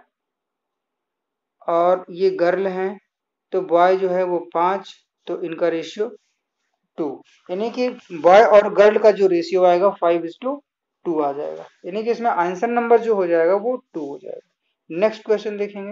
और ये गर्ल है, तो बॉय जो है वो 5, तो इनका रेशियो 2, यानी कि बॉय और गर्ल का जो रेशियो आएगा 5:2 आ जाएगा। यानी कि इसमें आंसर नंबर जो हो जाएगा वो 2 हो जाएगा। नेक्स्ट क्वेश्चन देखेंगे।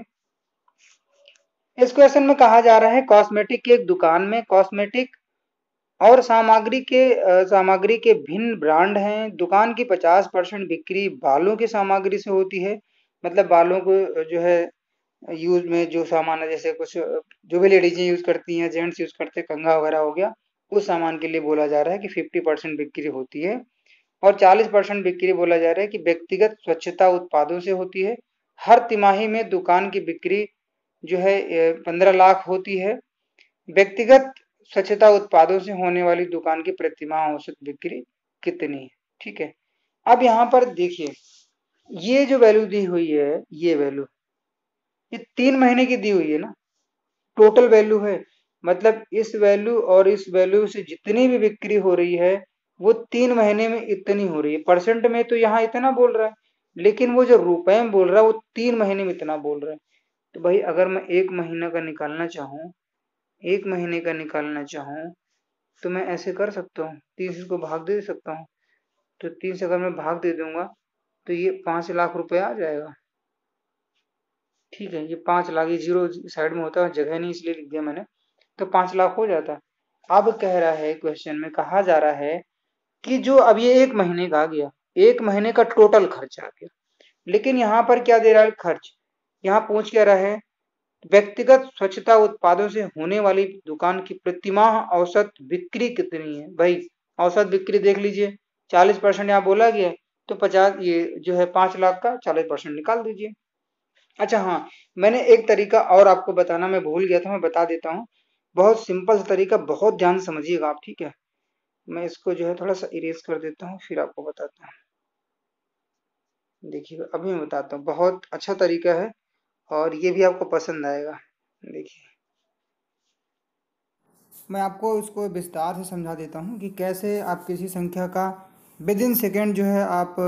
इस क्वेश्चन में कहा जा रहा है कॉस्मेटिक की एक दुकान में कॉस्मेटिक और सामग्री के भिन्न ब्रांड हैं। दुकान की 50% बिक्री बालों की सामग्री से होती है। मतलब बालों को जो है यूज में जो सामान है, जैसे कुछ जो भी लेडीज यूज करती हैं, जेंट्स यूज करते हैं, कंघा वगैरह हो गया, उस सामान के लिए बोला जा रहा है कि 50% बिक्री होती है। और 40% बिक्री बोला जा रहा है कि व्यक्तिगत स्वच्छता उत्पादों से होती है। हर तिमाही में दुकान की बिक्री जो है 15 लाख होती है। व्यक्तिगत स्वच्छता उत्पादों से होने वाली दुकान की प्रतिमाह औसत बिक्री कितनी है। ठीक है, अब यहाँ पर देखिए ये जो वैल्यू दी हुई है, ये वैल्यू ये 3 महीने की दी हुई है ना, टोटल वैल्यू है। मतलब इस वैल्यू और इस वैल्यू से जितनी भी बिक्री हो रही है वो 3 महीने में इतनी हो रही है। परसेंट में तो यहाँ इतना बोल रहा है, लेकिन वो जो रुपए में बोल रहा है वो 3 महीने में इतना बोल रहा है। तो भाई अगर मैं 1 महीना का निकालना चाहूँ, 1 महीने का निकालना चाहूँ तो मैं ऐसे कर सकता हूँ, 3 से इसको भाग दे सकता हूँ। तो 3 से अगर मैं भाग दे दूंगा तो ये 5 लाख रुपए आ जाएगा। ठीक है, ये 5 लाख, ये जीरो साइड में होता है, जगह नहीं इसलिए लिख दिया मैंने, तो 5 लाख हो जाता है। अब कह रहा है क्वेश्चन में, कहा जा रहा है कि जो अब ये 1 महीने का आ गया, 1 महीने का टोटल खर्च आ गया, लेकिन यहाँ पर क्या दे रहा है खर्च, यहाँ पूछ क्या रहा है व्यक्तिगत स्वच्छता उत्पादों से होने वाली दुकान की प्रतिमाह औसत बिक्री कितनी है। भाई औसत बिक्री देख लीजिए, 40% यहाँ बोला गया, तो 50 ये जो है 5 लाख का 40% निकाल दीजिए। अच्छा हाँ, मैंने एक तरीका और आपको बताना मैं भूल गया था, मैं बता देता हूँ। बहुत सिंपल सा तरीका, बहुत ध्यान से समझिएगा आप, ठीक है। मैं इसको जो है थोड़ा सा इरेज कर देता हूँ, फिर आपको बताता हूँ। देखिए अभी मैं बताता हूँ, बहुत अच्छा तरीका है और ये भी आपको पसंद आएगा। देखिए मैं आपको इसको विस्तार से समझा देता हूँ कि कैसे आप किसी संख्या का विद इन सेकेंड जो है आप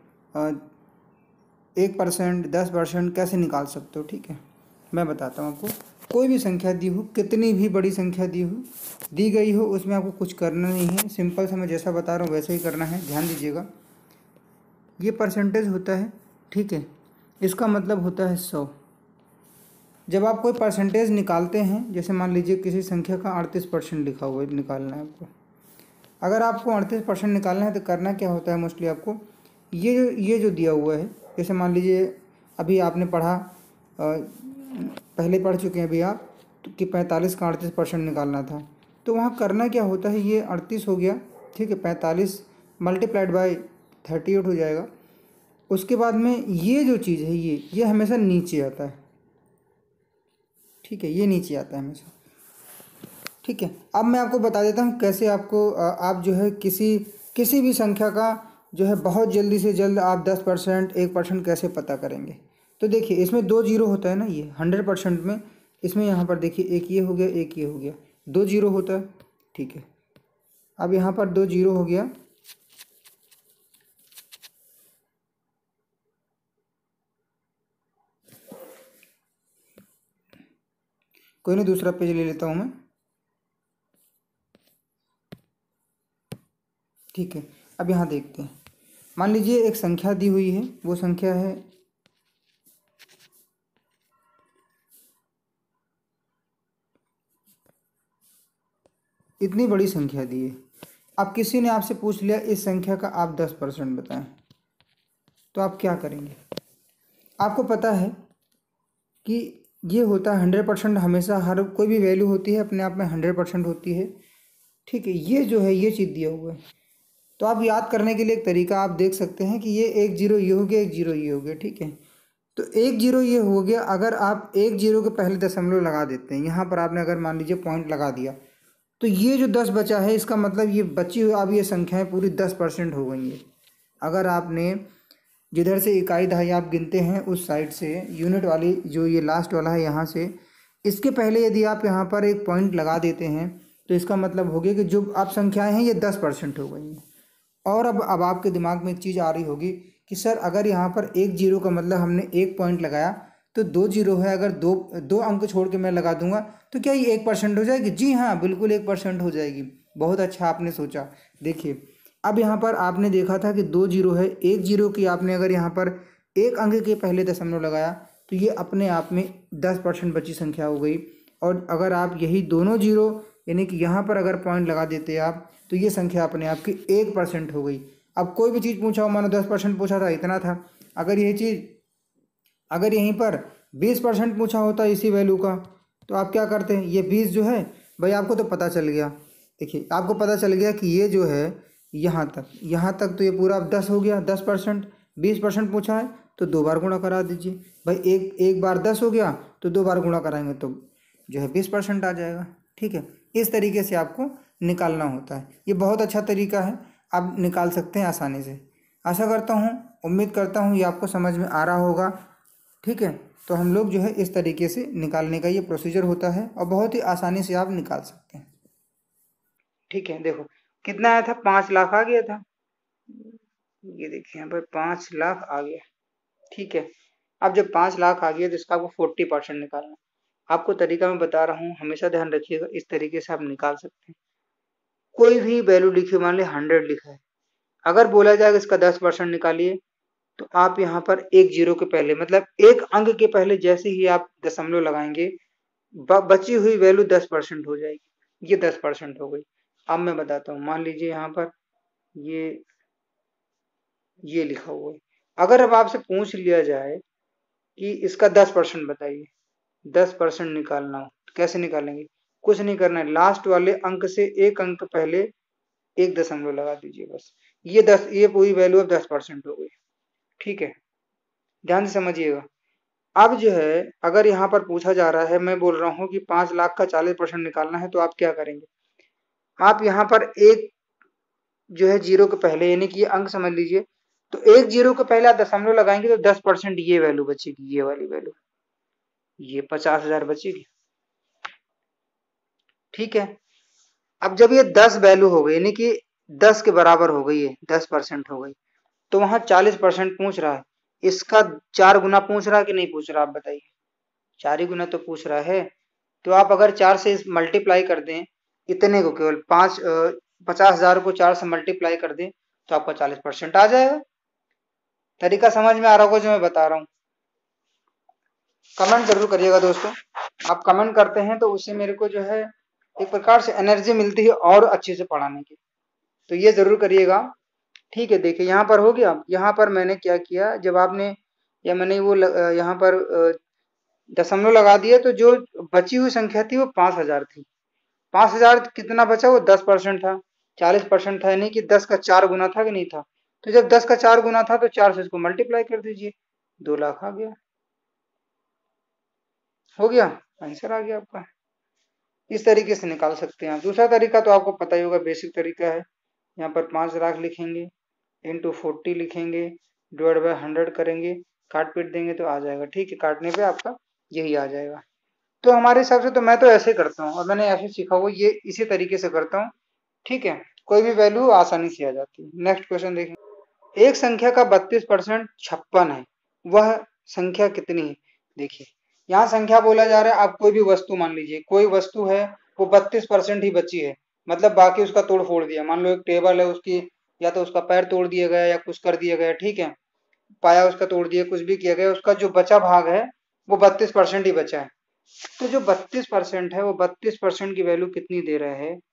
1%, 10% कैसे निकाल सकते हो। ठीक है, मैं बताता हूँ आपको। कोई भी संख्या दी हो, कितनी भी बड़ी संख्या दी गई हो, उसमें आपको कुछ करना नहीं है। सिंपल से मैं जैसा बता रहा हूँ वैसे ही करना है, ध्यान दीजिएगा। ये परसेंटेज होता है, ठीक है, इसका मतलब होता है 100। जब आप कोई परसेंटेज निकालते हैं, जैसे मान लीजिए किसी संख्या का 38% लिखा हुआ है, निकालना है आपको। अगर आपको 38% निकालना है तो करना क्या होता है मोस्टली आपको, ये जो दिया हुआ है, जैसे मान लीजिए अभी आपने पढ़ा पहले पढ़ चुके हैं अभी आप, तो कि 45 का 38% निकालना था। तो वहाँ करना क्या होता है, ये 38 हो गया, ठीक है, 45 मल्टीप्लाइड बाय 38 हो जाएगा। उसके बाद में ये जो चीज़ है ये हमेशा नीचे आता है, ठीक है, ये नीचे आता है हमेशा, ठीक है। अब मैं आपको बता देता हूँ कैसे आपको आप जो है किसी भी संख्या का जो है बहुत जल्दी से जल्द आप 10%, 1% कैसे पता करेंगे। तो देखिए इसमें 2 जीरो होता है ना, ये 100% में, इसमें यहाँ पर देखिए एक ये हो गया, एक ये हो गया, 2 जीरो होता है, ठीक है। अब यहाँ पर 2 जीरो हो गया, कोई नहीं दूसरा पेज ले लेता हूँ मैं, ठीक है। अब यहाँ देखते हैं, मान लीजिए एक संख्या दी हुई है, वो संख्या है इतनी बड़ी संख्या दी है। अब किसी ने आपसे पूछ लिया इस संख्या का आप 10% बताएं, तो आप क्या करेंगे। आपको पता है कि ये होता है 100%, हमेशा हर कोई भी वैल्यू होती है अपने आप में 100% होती है, ठीक है। ये जो है ये चीज़ दिया हुआ है, तो आप याद करने के लिए एक तरीका आप देख सकते हैं कि ये 1 जीरो ये हो गया, 1 जीरो ये हो गया, ठीक है। तो 1 जीरो ये हो गया, अगर आप 1 जीरो के पहले दशमलव लगा देते हैं, यहाँ पर आपने अगर मान लीजिए पॉइंट लगा दिया, तो ये जो 10 बचा है, इसका मतलब ये बची हुई अब ये संख्याएं पूरी 10% हो गई हैं। अगर आपने जिधर से इकाई दहाई आप गिनते हैं उस साइड से, यूनिट वाली जो ये लास्ट वाला है यहाँ से, इसके पहले यदि आप यहाँ पर एक पॉइंट लगा देते हैं, तो इसका मतलब हो गया कि जो आप संख्याएं हैं ये 10% हो गई हैं। और अब आपके दिमाग में एक चीज़ आ रही होगी कि सर अगर यहाँ पर 1 जीरो का मतलब हमने एक पॉइंट लगाया, तो 2 जीरो है, अगर दो अंक छोड़ के मैं लगा दूंगा तो क्या ये 1% हो जाएगी। जी हाँ, बिल्कुल 1% हो जाएगी। बहुत अच्छा आपने सोचा। देखिए अब यहाँ पर आपने देखा था कि 2 जीरो है, 1 जीरो की आपने अगर यहाँ पर एक अंक के पहले दशमलव लगाया, तो ये अपने आप में 10% बची संख्या हो गई। और अगर आप यही दोनों जीरो यानी कि यहाँ पर अगर पॉइंट लगा देते आप, तो ये संख्या अपने आप की 1% हो गई। अब कोई भी चीज़ पूछा हो, मानो 10% पूछा था, इतना था, अगर यही चीज़ अगर यहीं पर 20% पूछा होता इसी वैल्यू का, तो आप क्या करते हैं, ये 20 जो है भाई आपको तो पता चल गया। देखिए आपको पता चल गया कि ये जो है यहाँ तक तो ये पूरा 10 हो गया, 10%। 20% पूछा है तो 2 बार गुणा करा दीजिए भाई, एक बार 10 हो गया तो 2 बार गुणा कराएंगे तो जो है 20% आ जाएगा, ठीक है। इस तरीके से आपको निकालना होता है। ये बहुत अच्छा तरीका है, आप निकाल सकते हैं आसानी से। आशा करता हूँ, उम्मीद करता हूँ ये आपको समझ में आ रहा होगा, ठीक है। तो हम लोग जो है इस तरीके से निकालने का ये प्रोसीजर होता है और बहुत ही आसानी से आप निकाल सकते हैं, ठीक है। देखो कितना आया था, 5 लाख आ गया था, ये देखिए यहाँ पर 5 लाख आ गया, ठीक है। अब जब 5 लाख आ गया तो इसका आपको 40% निकालना है। आपको तरीका मैं बता रहा हूँ, हमेशा ध्यान रखिएगा, इस तरीके से आप निकाल सकते हैं। कोई भी वैल्यू लिखी, मान ली 100 लिखा है, अगर बोला जाएगा इसका 10% निकालिए, तो आप यहाँ पर 1 जीरो के पहले मतलब एक अंक के पहले जैसे ही आप दशमलव लगाएंगे, बची हुई वैल्यू 10% हो जाएगी। ये 10% हो गई। अब मैं बताता हूँ, मान लीजिए यहाँ पर ये लिखा हुआ है। अगर अब आपसे पूछ लिया जाए कि इसका 10% बताइए, 10% निकालना हो तो कैसे निकालेंगे। कुछ नहीं करना है, लास्ट वाले अंक से एक अंक पहले एक दशमलव लगा दीजिए बस। ये पूरी वैल्यू अब 10% हो गई, ठीक है। ध्यान से समझिएगा। अब जो है अगर यहाँ पर पूछा जा रहा है, मैं बोल रहा हूँ कि 5 लाख का 40% निकालना है, तो आप क्या करेंगे। आप यहाँ पर एक जो है जीरो के पहले यानी कि ये अंक समझ लीजिए, तो एक जीरो के पहले आप दशमलव लगाएंगे तो 10% ये वैल्यू बचेगी, ये वाली वैल्यू, ये 50,000 बचेगी, ठीक है। अब जब ये 10 वैल्यू हो गई यानी कि 10 के बराबर हो गई है, 10% हो गई, तो वहां 40% पूछ रहा है, इसका 4 गुना पूछ रहा है कि नहीं पूछ रहा, आप बताइए। 4 ही गुना तो पूछ रहा है। तो आप अगर 4 से मल्टीप्लाई कर दें, इतने को केवल 50,000 को 4 से मल्टीप्लाई कर दें, तो आपका 40% आ जाएगा। तरीका समझ में आ रहा होगा जो मैं बता रहा हूँ। कमेंट जरूर करिएगा दोस्तों, आप कमेंट करते हैं तो उससे मेरे को जो है एक प्रकार से एनर्जी मिलती है और अच्छे से पढ़ाने की, तो ये जरूर करिएगा, ठीक है। देखिए यहाँ पर हो गया। यहाँ पर मैंने क्या किया, जब आपने या मैंने वो यहाँ पर दशमलव लगा दिया तो जो बची हुई संख्या थी वो 5000 थी। 5000 कितना बचा, वो 10% था, 40% था, यानी कि 10 का 4 गुना था कि नहीं था। तो जब 10 का 4 गुना था तो 4 से इसको मल्टीप्लाई कर दीजिए, 2 लाख आ गया, हो गया, आंसर आ गया आपका। इस तरीके से निकाल सकते हैं आप। दूसरा तरीका तो आपको पता ही होगा, बेसिक तरीका है। यहाँ पर 5 लाख लिखेंगे, इंटू 40 लिखेंगे, डिवाइड बाय 100 करेंगे, काट पीट देंगे तो आ जाएगा। ठीक है, काटने पे आपका यही आ जाएगा। तो हमारे हिसाब से तो मैं तो ऐसे करता हूँ, और मैंने ऐसे सीखा हुआ, ये इसी तरीके से करता हूँ। ठीक है, कोई भी वैल्यू आसानी से आ जाती है। नेक्स्ट क्वेश्चन देखें। एक संख्या का 32% 56 है, वह संख्या कितनी है। देखिए, यहाँ संख्या बोला जा रहा है, आप कोई भी वस्तु मान लीजिए, कोई वस्तु है, वो 32% ही बची है, मतलब बाकी उसका तोड़ फोड़ दिया। मान लो एक टेबल है, उसकी या तो उसका पैर तोड़ दिया गया या कुछ कर दिया गया, ठीक है, पाया उसका तोड़ दिया, कुछ भी किया गया, उसका जो बचा भाग है वो 32% ही बचा है। तो जो 32% है, वो 32% की वैल्यू कितनी दे रहा है,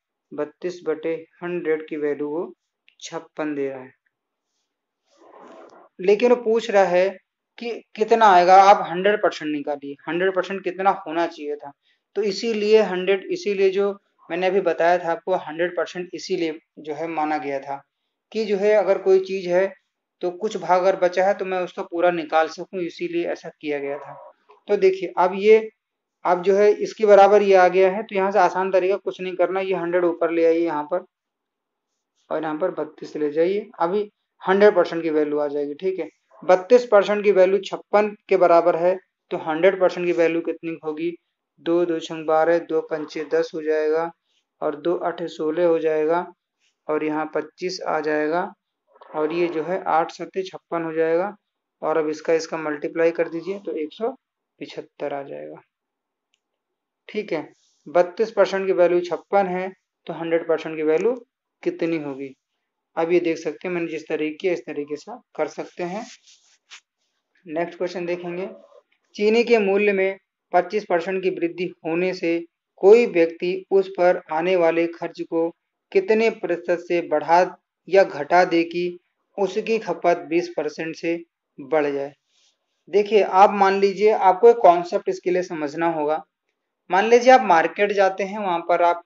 32/100 की वैल्यू वो 56 दे रहा है। लेकिन वो पूछ रहा है कि कितना आएगा। आप 100% निकालिए, 100% कितना होना चाहिए था। तो इसीलिए 100, इसीलिए जो मैंने अभी बताया था आपको, 100% इसीलिए जो है माना गया था कि जो है अगर कोई चीज है तो कुछ भाग अगर बचा है तो मैं उसका पूरा निकाल सकूं, इसीलिए ऐसा किया गया था। तो देखिए, अब जो है इसके बराबर ये आ गया है, तो यहाँ से आसान तरीका कुछ नहीं करना, ये 100 ऊपर ले आइए यहाँ पर, और यहाँ पर 32 ले जाइए। अभी 100% की वैल्यू आ जाएगी। ठीक है, 32% की वैल्यू 56 के बराबर है, तो 100% की वैल्यू कितनी होगी, 2×2=12, 2×5=10 हो जाएगा, और 2×8=16 हो जाएगा, और यहाँ 25 आ जाएगा, और ये जो है 8×7=56 हो जाएगा, और अब इसका इसका मल्टीप्लाई कर दीजिए तो 175 आ जाएगा। ठीक है, 32% की वैल्यू 56 है, तो 100% की वैल्यू कितनी होगी। अब ये देख सकते हैं, मैंने जिस तरीके इस तरीके से कर सकते हैं। नेक्स्ट क्वेश्चन देखेंगे। चीनी के मूल्य में 25% की वृद्धि होने से कोई व्यक्ति उस पर आने वाले खर्च को कितने प्रतिशत से बढ़ा या घटा दे कि उसकी खपत 20% से बढ़ जाए। देखिए, आप मान लीजिए, आपको एक कॉन्सेप्ट इसके लिए समझना होगा। मान लीजिए आप मार्केट जाते हैं, वहां पर आप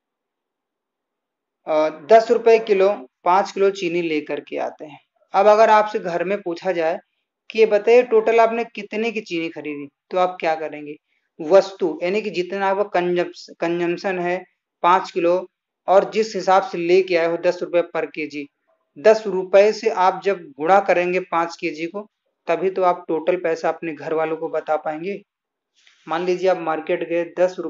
10 रुपए किलो 5 किलो चीनी लेकर के आते हैं। अब अगर आपसे घर में पूछा जाए कि ये बताइए टोटल आपने कितने की चीनी खरीदी, तो आप क्या करेंगे, वस्तु यानी कि जितना आपका कंजम्पशन है 5 किलो, और जिस हिसाब से लेके आए हो 10 रुपए पर केजी, 10 रुपए से आप जब गुणा करेंगे 5 केजी को, तभी तो आप टोटल पैसा अपने घर वालों को बता पाएंगे। मान लीजिए आप मार्केट गए,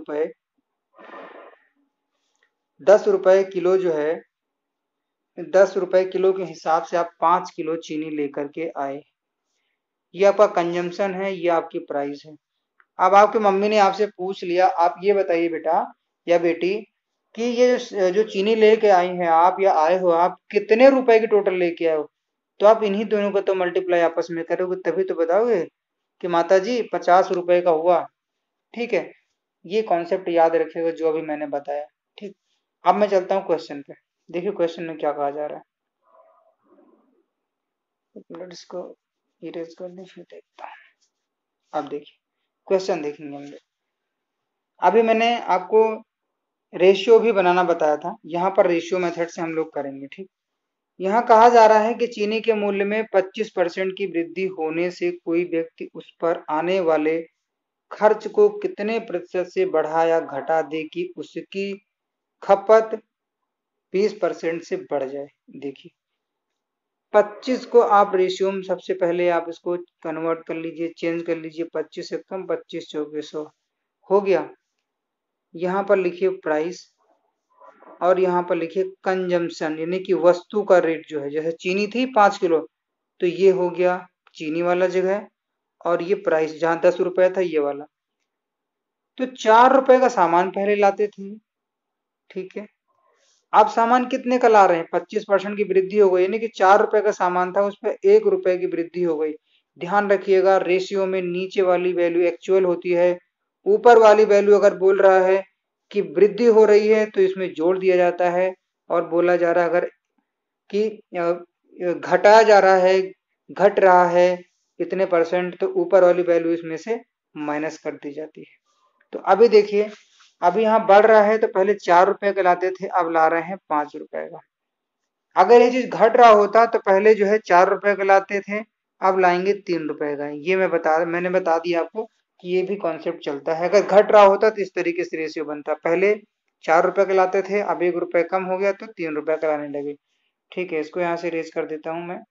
10 रुपए किलो जो है, 10 रुपए किलो के हिसाब से आप 5 किलो चीनी लेकर के आए। ये आपका कंजम्पशन है, ये आपकी प्राइस है। अब आपकी मम्मी ने आपसे पूछ लिया, आप ये बताइए बेटा या बेटी कि ये जो चीनी लेके आई हैं आप या आए हो, आप कितने रुपए की टोटल लेके आए हो। तो आप इन्हीं दोनों को तो मल्टीप्लाई आपस में करोगे, तभी तो बताओगे कि माता जी 50 रुपए का हुआ। ठीक है, ये कॉन्सेप्ट याद रखिएगा जो अभी मैंने बताया। ठीक, अब मैं चलता हूँ क्वेश्चन पे। देखिए क्वेश्चन में क्या कहा जा रहा है, इसको इरेज करने फिर देखता हूँ। अब देखिए क्वेश्चन देखेंगे हम लोग। अभी मैंने आपको रेशियो भी बनाना बताया था, यहाँ पर रेशियो मेथड से हम लोग करेंगे। ठीक, यहाँ कहा जा रहा है कि चीनी के मूल्य में 25% की वृद्धि होने से कोई व्यक्ति उस पर आने वाले खर्च को कितने प्रतिशत से बढ़ा या घटा दे कि उसकी खपत 20% से बढ़ जाए। देखिए 25 को आप रेशियो में सबसे पहले आप इसको कन्वर्ट कर लीजिए, चेंज कर लीजिए, 25 से कम 25 चौके 100 हो गया। यहाँ पर लिखिए प्राइस, और यहाँ पर लिखिए कंजम्पशन, यानी कि वस्तु का रेट जो है, जैसे चीनी थी 5 किलो, तो ये हो गया चीनी वाला जगह, और ये प्राइस जहाँ 10 रुपए था ये वाला। तो 4 रुपए का सामान पहले लाते थे। ठीक है, आप सामान कितने का ला रहे हैं, 25% की वृद्धि हो गई, यानी कि 4 रुपए का सामान था, उस पर 1 रुपए की वृद्धि हो गई। ध्यान रखिएगा, रेशियो में नीचे वाली वैल्यू एक्चुअल होती है, ऊपर वाली वैल्यू अगर बोल रहा है कि वृद्धि हो रही है तो इसमें जोड़ दिया जाता है, और बोला जा रहा है अगर कि घटाया जा रहा है, घट रहा है इतने परसेंट, तो ऊपर वाली वैल्यू इसमें से माइनस कर दी जाती है। तो अभी देखिए, अभी यहाँ बढ़ रहा है तो पहले 4 रुपए का लाते थे, अब ला रहे हैं 5 रुपए का। अगर ये चीज घट रहा होता तो पहले जो है 4 रुपए का लाते थे, अब लाएंगे 3 रुपए का। ये मैंने बता दिया आपको कि ये भी कॉन्सेप्ट चलता है। अगर घट रहा होता तो इस तरीके से रेशियो बनता, पहले 4 रुपए का लाते थे, अब 1 रुपए कम हो गया तो 3 रुपए का लाने लगे। ठीक है, इसको यहाँ से रेज कर देता हूं मैं।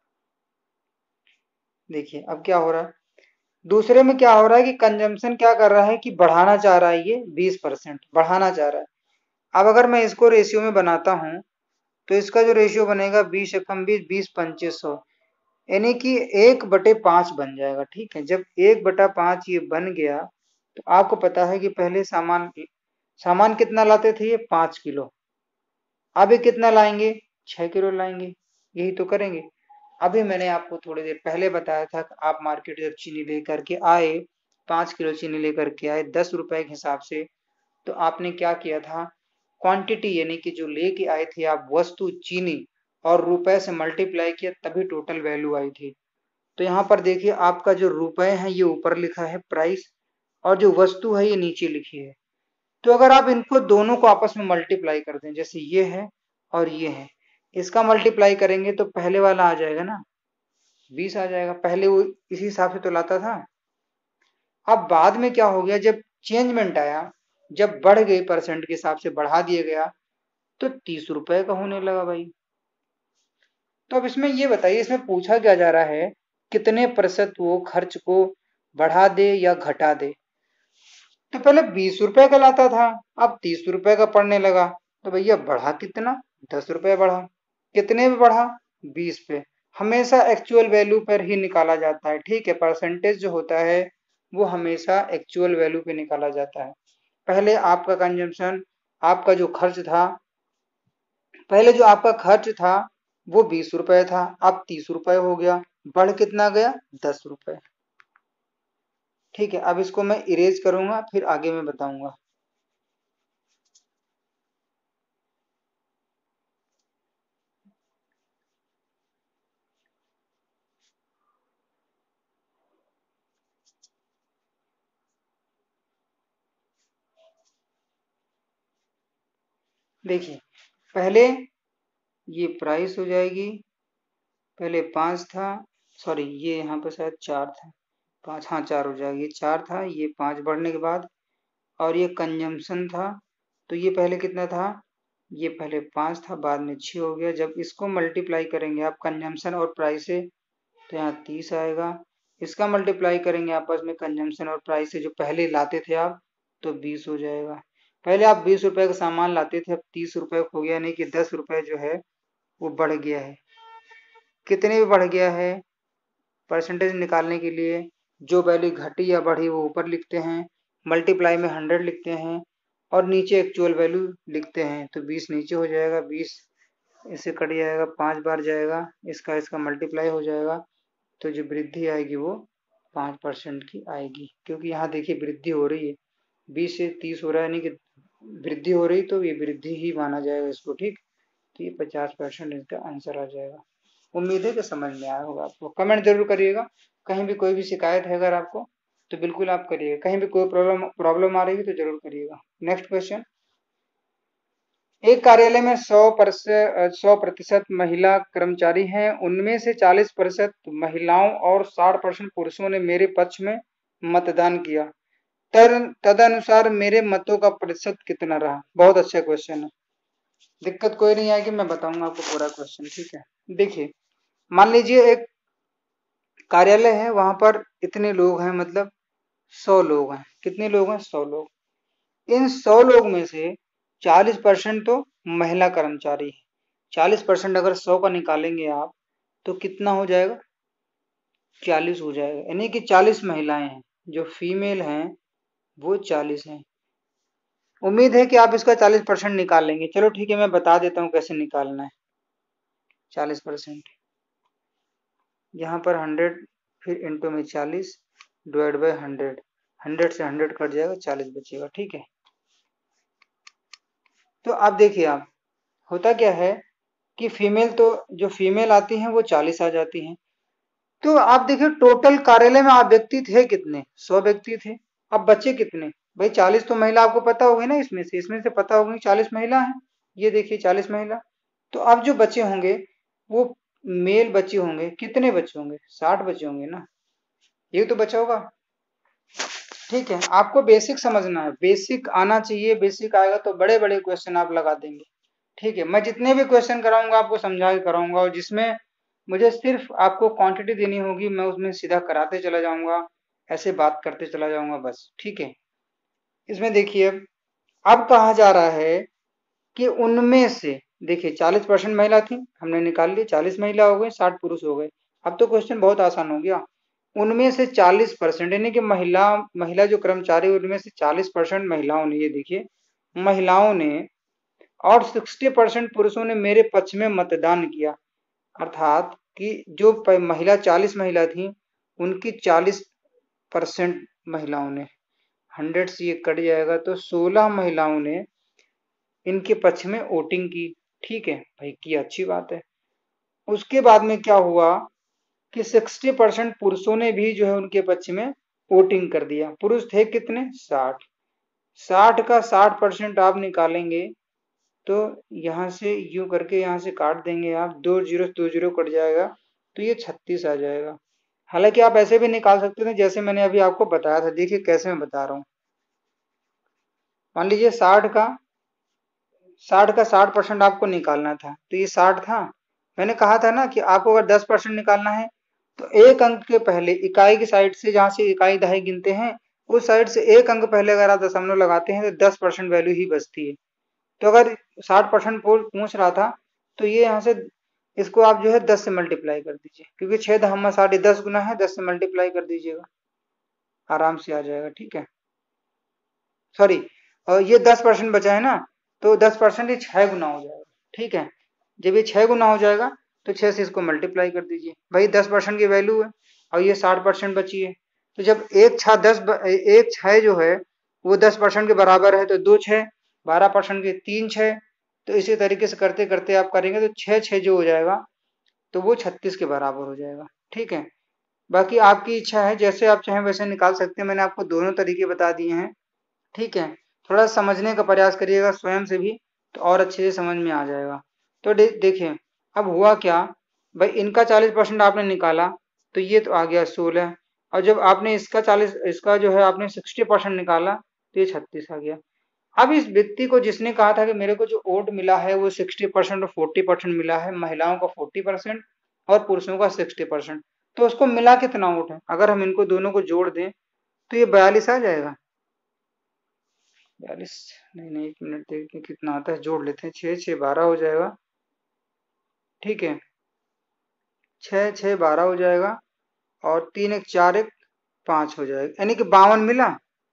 देखिए अब क्या हो रहा है, दूसरे में क्या हो रहा है कि कंजम्पशन क्या कर रहा है कि बढ़ाना चाह रहा है, ये 20% बढ़ाना चाह रहा है। अब अगर मैं इसको रेशियो में बनाता हूं तो इसका जो रेशियो बनेगा 20 एकम 20, 20 पंचे 100, यानी कि 1/5 बन जाएगा। ठीक है, जब 1/5 ये बन गया तो आपको पता है कि पहले सामान सामान कितना लाते थे, ये 5 किलो, अब ये कितना लाएंगे, 6 किलो लाएंगे। यही तो करेंगे। अभी मैंने आपको थोड़ी देर पहले बताया था कि आप मार्केट जब चीनी लेकर के आए, 5 किलो चीनी लेकर के आए 10 रुपए के हिसाब से, तो आपने क्या किया था, क्वांटिटी यानी कि जो लेके आए थे आप वस्तु चीनी, और रुपए से मल्टीप्लाई किया तभी टोटल वैल्यू आई थी। तो यहाँ पर देखिए आपका जो रुपए है ये ऊपर लिखा है प्राइस, और जो वस्तु है ये नीचे लिखी है। तो अगर आप इनको दोनों को आपस में मल्टीप्लाई कर दें, जैसे ये है और ये है, इसका मल्टीप्लाई करेंगे तो पहले वाला आ जाएगा ना, 20 आ जाएगा। पहले वो इसी हिसाब से तो लाता था। अब बाद में क्या हो गया, जब चेंजमेंट आया, जब बढ़ गई परसेंट के हिसाब से बढ़ा दिया गया, तो 30 रुपए का होने लगा भाई। तो अब इसमें ये बताइए, इसमें पूछा क्या जा रहा है, कितने प्रतिशत वो खर्च को बढ़ा दे या घटा दे। तो पहले 20 रुपए का लाता था, अब 30 रुपए का पड़ने लगा, तो भैया बढ़ा कितना, 10 रुपए बढ़ा। कितने पे बढ़ा, 20 पे। हमेशा एक्चुअल वैल्यू पर ही निकाला जाता है। ठीक है, परसेंटेज जो होता है वो हमेशा एक्चुअल वैल्यू पे निकाला जाता है। पहले आपका कंजम्पशन, आपका जो खर्च था, पहले जो आपका खर्च था वो 20 रुपए था, अब 30 रुपए हो गया, बढ़ कितना गया, 10 रुपए। ठीक है, अब इसको मैं इरेज करूंगा, फिर आगे मैं बताऊंगा। देखिए पहले ये प्राइस हो जाएगी, पहले 5 था, सॉरी ये यहाँ पे शायद 4 था, 5, हाँ 4 हो जाएगी, 4 था, ये 5 बढ़ने के बाद, और ये कंजम्पशन था, तो ये पहले कितना था, ये पहले 5 था, बाद में 6 हो गया। जब इसको मल्टीप्लाई करेंगे आप कंजम्पशन और प्राइस से, तो यहाँ 30 आएगा। इसका मल्टीप्लाई करेंगे आपस में कंजम्पशन और प्राइस से जो पहले लाते थे आप, तो 20 हो जाएगा। पहले आप 20 रुपए का सामान लाते थे, अब 30 रुपए हो गया, यानी कि 10 रुपए जो है वो बढ़ गया है। कितने भी बढ़ गया है, परसेंटेज निकालने के लिए जो वैल्यू घटी या बढ़ी वो ऊपर लिखते हैं, मल्टीप्लाई में 100 लिखते हैं, और नीचे एक्चुअल वैल्यू लिखते हैं। तो 20 नीचे हो जाएगा, 20 इससे कट जाएगा, 5 बार जाएगा, इसका इसका मल्टीप्लाई हो जाएगा, तो जो वृद्धि आएगी वो 5% की आएगी। क्योंकि यहाँ देखिए वृद्धि हो रही है, 20 से 30 हो रहा है, यानी कि वृद्धि हो रही, तो ये वृद्धि ही माना जाएगा इसको। ठीक, तो ये 50% इसका आंसर आ जाएगा। उम्मीद है कि समझ में आया होगा आपको। कमेंट जरूर करिएगा, कहीं भी कोई भी शिकायत है अगर आपको तो बिल्कुल आप करिएगा, कहीं भी कोई प्रॉब्लम आ रही है तो जरूर करिएगा। नेक्स्ट क्वेश्चन, एक कार्यालय में 100% महिला कर्मचारी हैं, उनमें से 40% महिलाओं और 60% पुरुषों ने मेरे पक्ष में मतदान किया, तदनुसार मेरे मतों का प्रतिशत कितना रहा। बहुत अच्छा क्वेश्चन है, दिक्कत कोई नहीं आएगी, मैं बताऊंगा आपको पूरा क्वेश्चन। ठीक है, देखिए मान लीजिए एक कार्यालय है, वहां पर इतने लोग हैं, मतलब 100 लोग हैं। कितने लोग हैं, 100 लोग। इन 100 लोग में से 40% तो महिला कर्मचारी है। 40% अगर 100 का निकालेंगे आप तो कितना हो जाएगा, 40 हो जाएगा, यानी कि 40 महिलाएं हैं, जो फीमेल हैं वो 40 हैं। उम्मीद है कि आप इसका 40% निकाल लेंगे। चलो ठीक है, मैं बता देता हूँ कैसे निकालना है 40%। यहाँ पर 100, फिर इंटू में 40, डिवाइड बाय 100, 100 से 100 कट जाएगा, 40 बचेगा। ठीक है, तो अब देखिए आप, होता क्या है कि फीमेल तो जो फीमेल आती हैं वो 40 आ जाती हैं, तो आप देखिए टोटल कार्यालय में आप व्यक्ति थे कितने, 100 व्यक्ति थे। अब बच्चे कितने भाई, 40 तो महिला आपको पता होगी ना, इसमें से पता होगी 40 महिला है। ये देखिए 40 महिला। तो अब जो बच्चे होंगे वो मेल बच्चे होंगे, कितने बच्चे होंगे, 60 बच्चे होंगे ना, ये तो बचा होगा। ठीक है, आपको बेसिक समझना है, बेसिक आना चाहिए, बेसिक आएगा तो बड़े बड़े क्वेश्चन आप लगा देंगे। ठीक है, मैं जितने भी क्वेश्चन कराऊंगा आपको समझा के कराऊंगा, और जिसमें मुझे सिर्फ आपको क्वांटिटी देनी होगी मैं उसमें सीधा कराते चला जाऊंगा, ऐसे बात करते चला जाऊंगा बस। ठीक है, इसमें देखिए अब कहा जा रहा है कि उनमें से देखिए 40% महिला थी, हमने निकाल ली, 40 महिला हो गई, 60 पुरुष हो गए। अब तो क्वेश्चन बहुत आसान हो गया। उनमें से 40% यानी कि महिला जो कर्मचारी, उनमें से 40% महिलाओं ने, ये देखिए महिलाओं ने, और 60% पुरुषों ने मेरे पक्ष में मतदान किया। अर्थात कि जो महिला 40 महिला थी उनकी 40% महिलाओं ने, 100 से ये कट जाएगा तो 16 महिलाओं ने इनके पक्ष में वोटिंग की। ठीक है भाई, की अच्छी बात है। उसके बाद में क्या हुआ कि 60% पुरुषों ने भी जो है उनके पक्ष में वोटिंग कर दिया। पुरुष थे कितने, 60। 60 का 60% आप निकालेंगे तो यहां से यूं करके यहां से काट देंगे आप, 2 जीरो कट जाएगा तो ये 36 आ जाएगा। हालांकि आप ऐसे भी निकाल सकते थे जैसे मैंने अभी आपको बताया था, देखिए कैसे मैं बता रहा हूं। मान लीजिए 60 का 60% आपको निकालना था, तो ये 60 था। मैंने कहा था ना कि आपको अगर 10% निकालना है तो एक अंक के पहले इकाई की साइड से, जहां से इकाई दहाई गिनते हैं उस साइड से एक अंक पहले अगर आप दशमलव लगाते हैं तो 10% वैल्यू ही बचती है। तो अगर 60% पूछ रहा था तो ये यहाँ से इसको आप जो है 10 से मल्टीप्लाई कर दीजिए, क्योंकि 6 दहम्मा 60 10 गुना है, 10 से मल्टीप्लाई कर दीजिएगा, आराम से आ जाएगा। ठीक है, सॉरी, और ये 10% बचा है ना, तो 10% ये 6 गुना हो जाएगा। ठीक है, जब ये 6 गुना हो जाएगा तो 6 से इसको मल्टीप्लाई कर दीजिए, भाई 10% की वैल्यू है और ये 60% बची है। तो जब एक छह जो है वो 10% के बराबर है तो 2 6, 12% के 3 6, तो इसी तरीके से करते करते आप करेंगे तो 6 6 जो हो जाएगा तो वो 36 के बराबर हो जाएगा। ठीक है, बाकी आपकी इच्छा है, जैसे आप चाहें वैसे निकाल सकते हैं, मैंने आपको दोनों तरीके बता दिए हैं। ठीक है, थोड़ा समझने का प्रयास करिएगा स्वयं से भी, तो और अच्छे से समझ में आ जाएगा। तो देखिए अब हुआ क्या भाई, इनका 40% आपने निकाला तो ये तो आ गया 16, और जब आपने इसका जो है आपने 60% निकाला तो ये 36 आ गया। अब इस व्यक्ति को जिसने कहा था कि मेरे को जो वोट मिला है वो 60% और 40% मिला है, महिलाओं का 40% और पुरुषों का 60%, तो उसको मिला कितना वोट है, अगर हम इनको दोनों को जोड़ दें तो ये 42 आ जाएगा। 42 नहीं नहीं, 1 मिनट देखते हैं कितना आता है, जोड़ लेते हैं, 6 6 12 हो जाएगा। ठीक है, 6 6 12 हो जाएगा, और 3 1 4 1 5 हो जाएगा, यानी कि 52 मिला।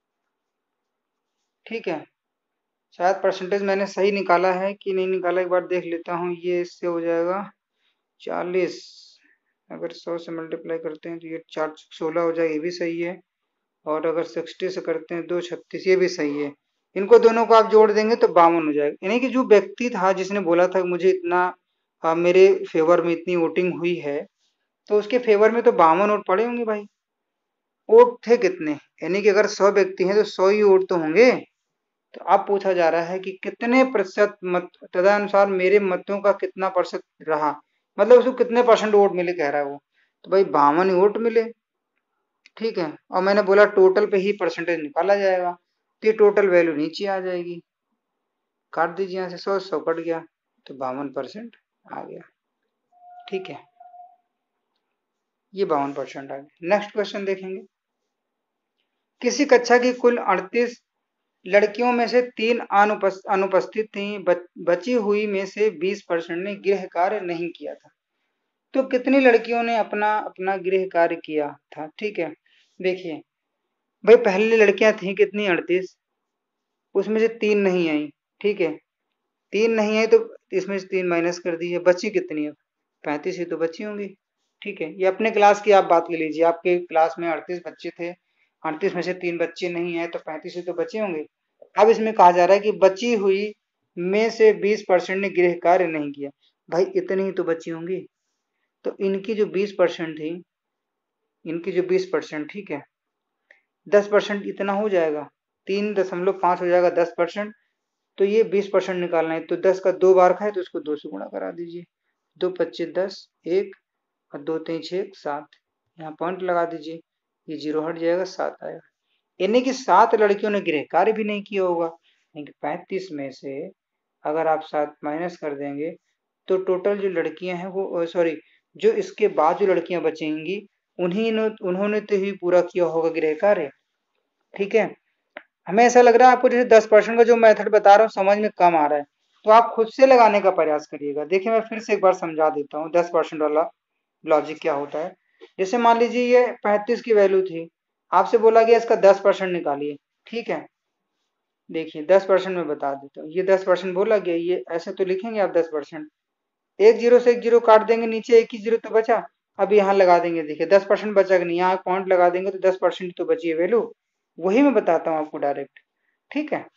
ठीक है, शायद परसेंटेज मैंने सही निकाला है कि नहीं निकाला, एक बार देख लेता हूँ। ये इससे हो जाएगा 40, अगर 100 से मल्टीप्लाई करते हैं तो ये 4 16 हो जाएगा, ये भी सही है। और अगर 60 से करते हैं 2 36, ये भी सही है। इनको दोनों को आप जोड़ देंगे तो 52 हो जाएगा, यानी कि जो व्यक्ति था जिसने बोला था मुझे इतना मेरे फेवर में इतनी वोटिंग हुई है, तो उसके फेवर में तो 52 वोट पड़े होंगे भाई। वोट थे कितने, यानी कि अगर 100 व्यक्ति हैं तो 100 ही वोट तो होंगे। तो अब पूछा जा रहा है कि कितने प्रतिशत मत, तदनुसार मेरे मतों का कितना प्रतिशत रहा, मतलब उसको कितने परसेंट वोट मिले कह रहा है वो, तो भाई 52 वोट मिले। ठीक है, और मैंने बोला टोटल पे ही परसेंटेज निकाला जाएगा, तो ये टोटल वैल्यू नीचे आ जाएगी, काट दीजिए यहाँ से, 100 कट गया तो 52% आ गया। ठीक है, ये 52% आ गया। नेक्स्ट क्वेश्चन देखेंगे, किसी कक्षा की कुल 38 लड़कियों में से 3 अनुपस्थित थीं, बची हुई में से 20% ने गृह कार्य नहीं किया था। तो कितनी लड़कियों ने अपना अपना गृह कार्य किया था। ठीक है, देखिए भाई पहली लड़कियां थी कितनी, 38, उसमें से 3 नहीं आई। ठीक है, 3 नहीं आई तो इसमें से 3 माइनस कर दीजिए, बची कितनी है, 35 ही तो बची होंगी। ठीक है, ये अपने क्लास की आप बात ले लीजिए, आपके क्लास में 38 बच्चे थे, 38 में से 3 बच्चे नहीं आए तो 35 ही तो बचे होंगे। अब इसमें कहा जा रहा है कि बची हुई में से 20% ने गृह कार्य नहीं किया, भाई इतनी ही तो बची होंगी, तो इनकी जो 20% थी इनकी जो 20%, ठीक है, 10% इतना हो जाएगा, 3.5 हो जाएगा 10%, तो ये 20% निकालना है, तो 10 का 2 बार का है तो इसको 2 से गुणा करा दीजिए, 2 25 10, 1 और 2 3 6 7, यहाँ पॉइंट लगा दीजिए, ये 0 हट जाएगा, 7 आएगा। यानी कि 7 लड़कियों ने गृह कार्य भी नहीं किया होगा, यानी कि 35 में से अगर आप 7 माइनस कर देंगे तो टोटल जो लड़कियां हैं वो सॉरी, जो इसके बाद जो लड़कियां बचेंगी उन्होंने तो ही पूरा किया होगा गृह कार्य, ठीक है। हमें ऐसा लग रहा है आपको जैसे 10% का जो मेथड बता रहा हूँ समझ में कम आ रहा है, तो आप खुद से लगाने का प्रयास करिएगा। देखिए मैं फिर से एक बार समझा देता हूँ 10% वाला लॉजिक क्या होता है। जैसे मान लीजिए ये 35 की वैल्यू थी, आपसे बोला गया इसका 10% निकालिए, ठीक है। देखिए 10% में बता देता हूँ, ये 10% बोला गया, ये ऐसे तो लिखेंगे आप 10%, एक जीरो से एक जीरो काट देंगे, नीचे एक ही जीरो तो बचा, अब यहाँ लगा देंगे, देखिए 10% बचा कि नहीं, यहाँ पॉइंट लगा देंगे तो 10% तो बची है वैल्यू, वही मैं बताता हूँ आपको डायरेक्ट, ठीक है।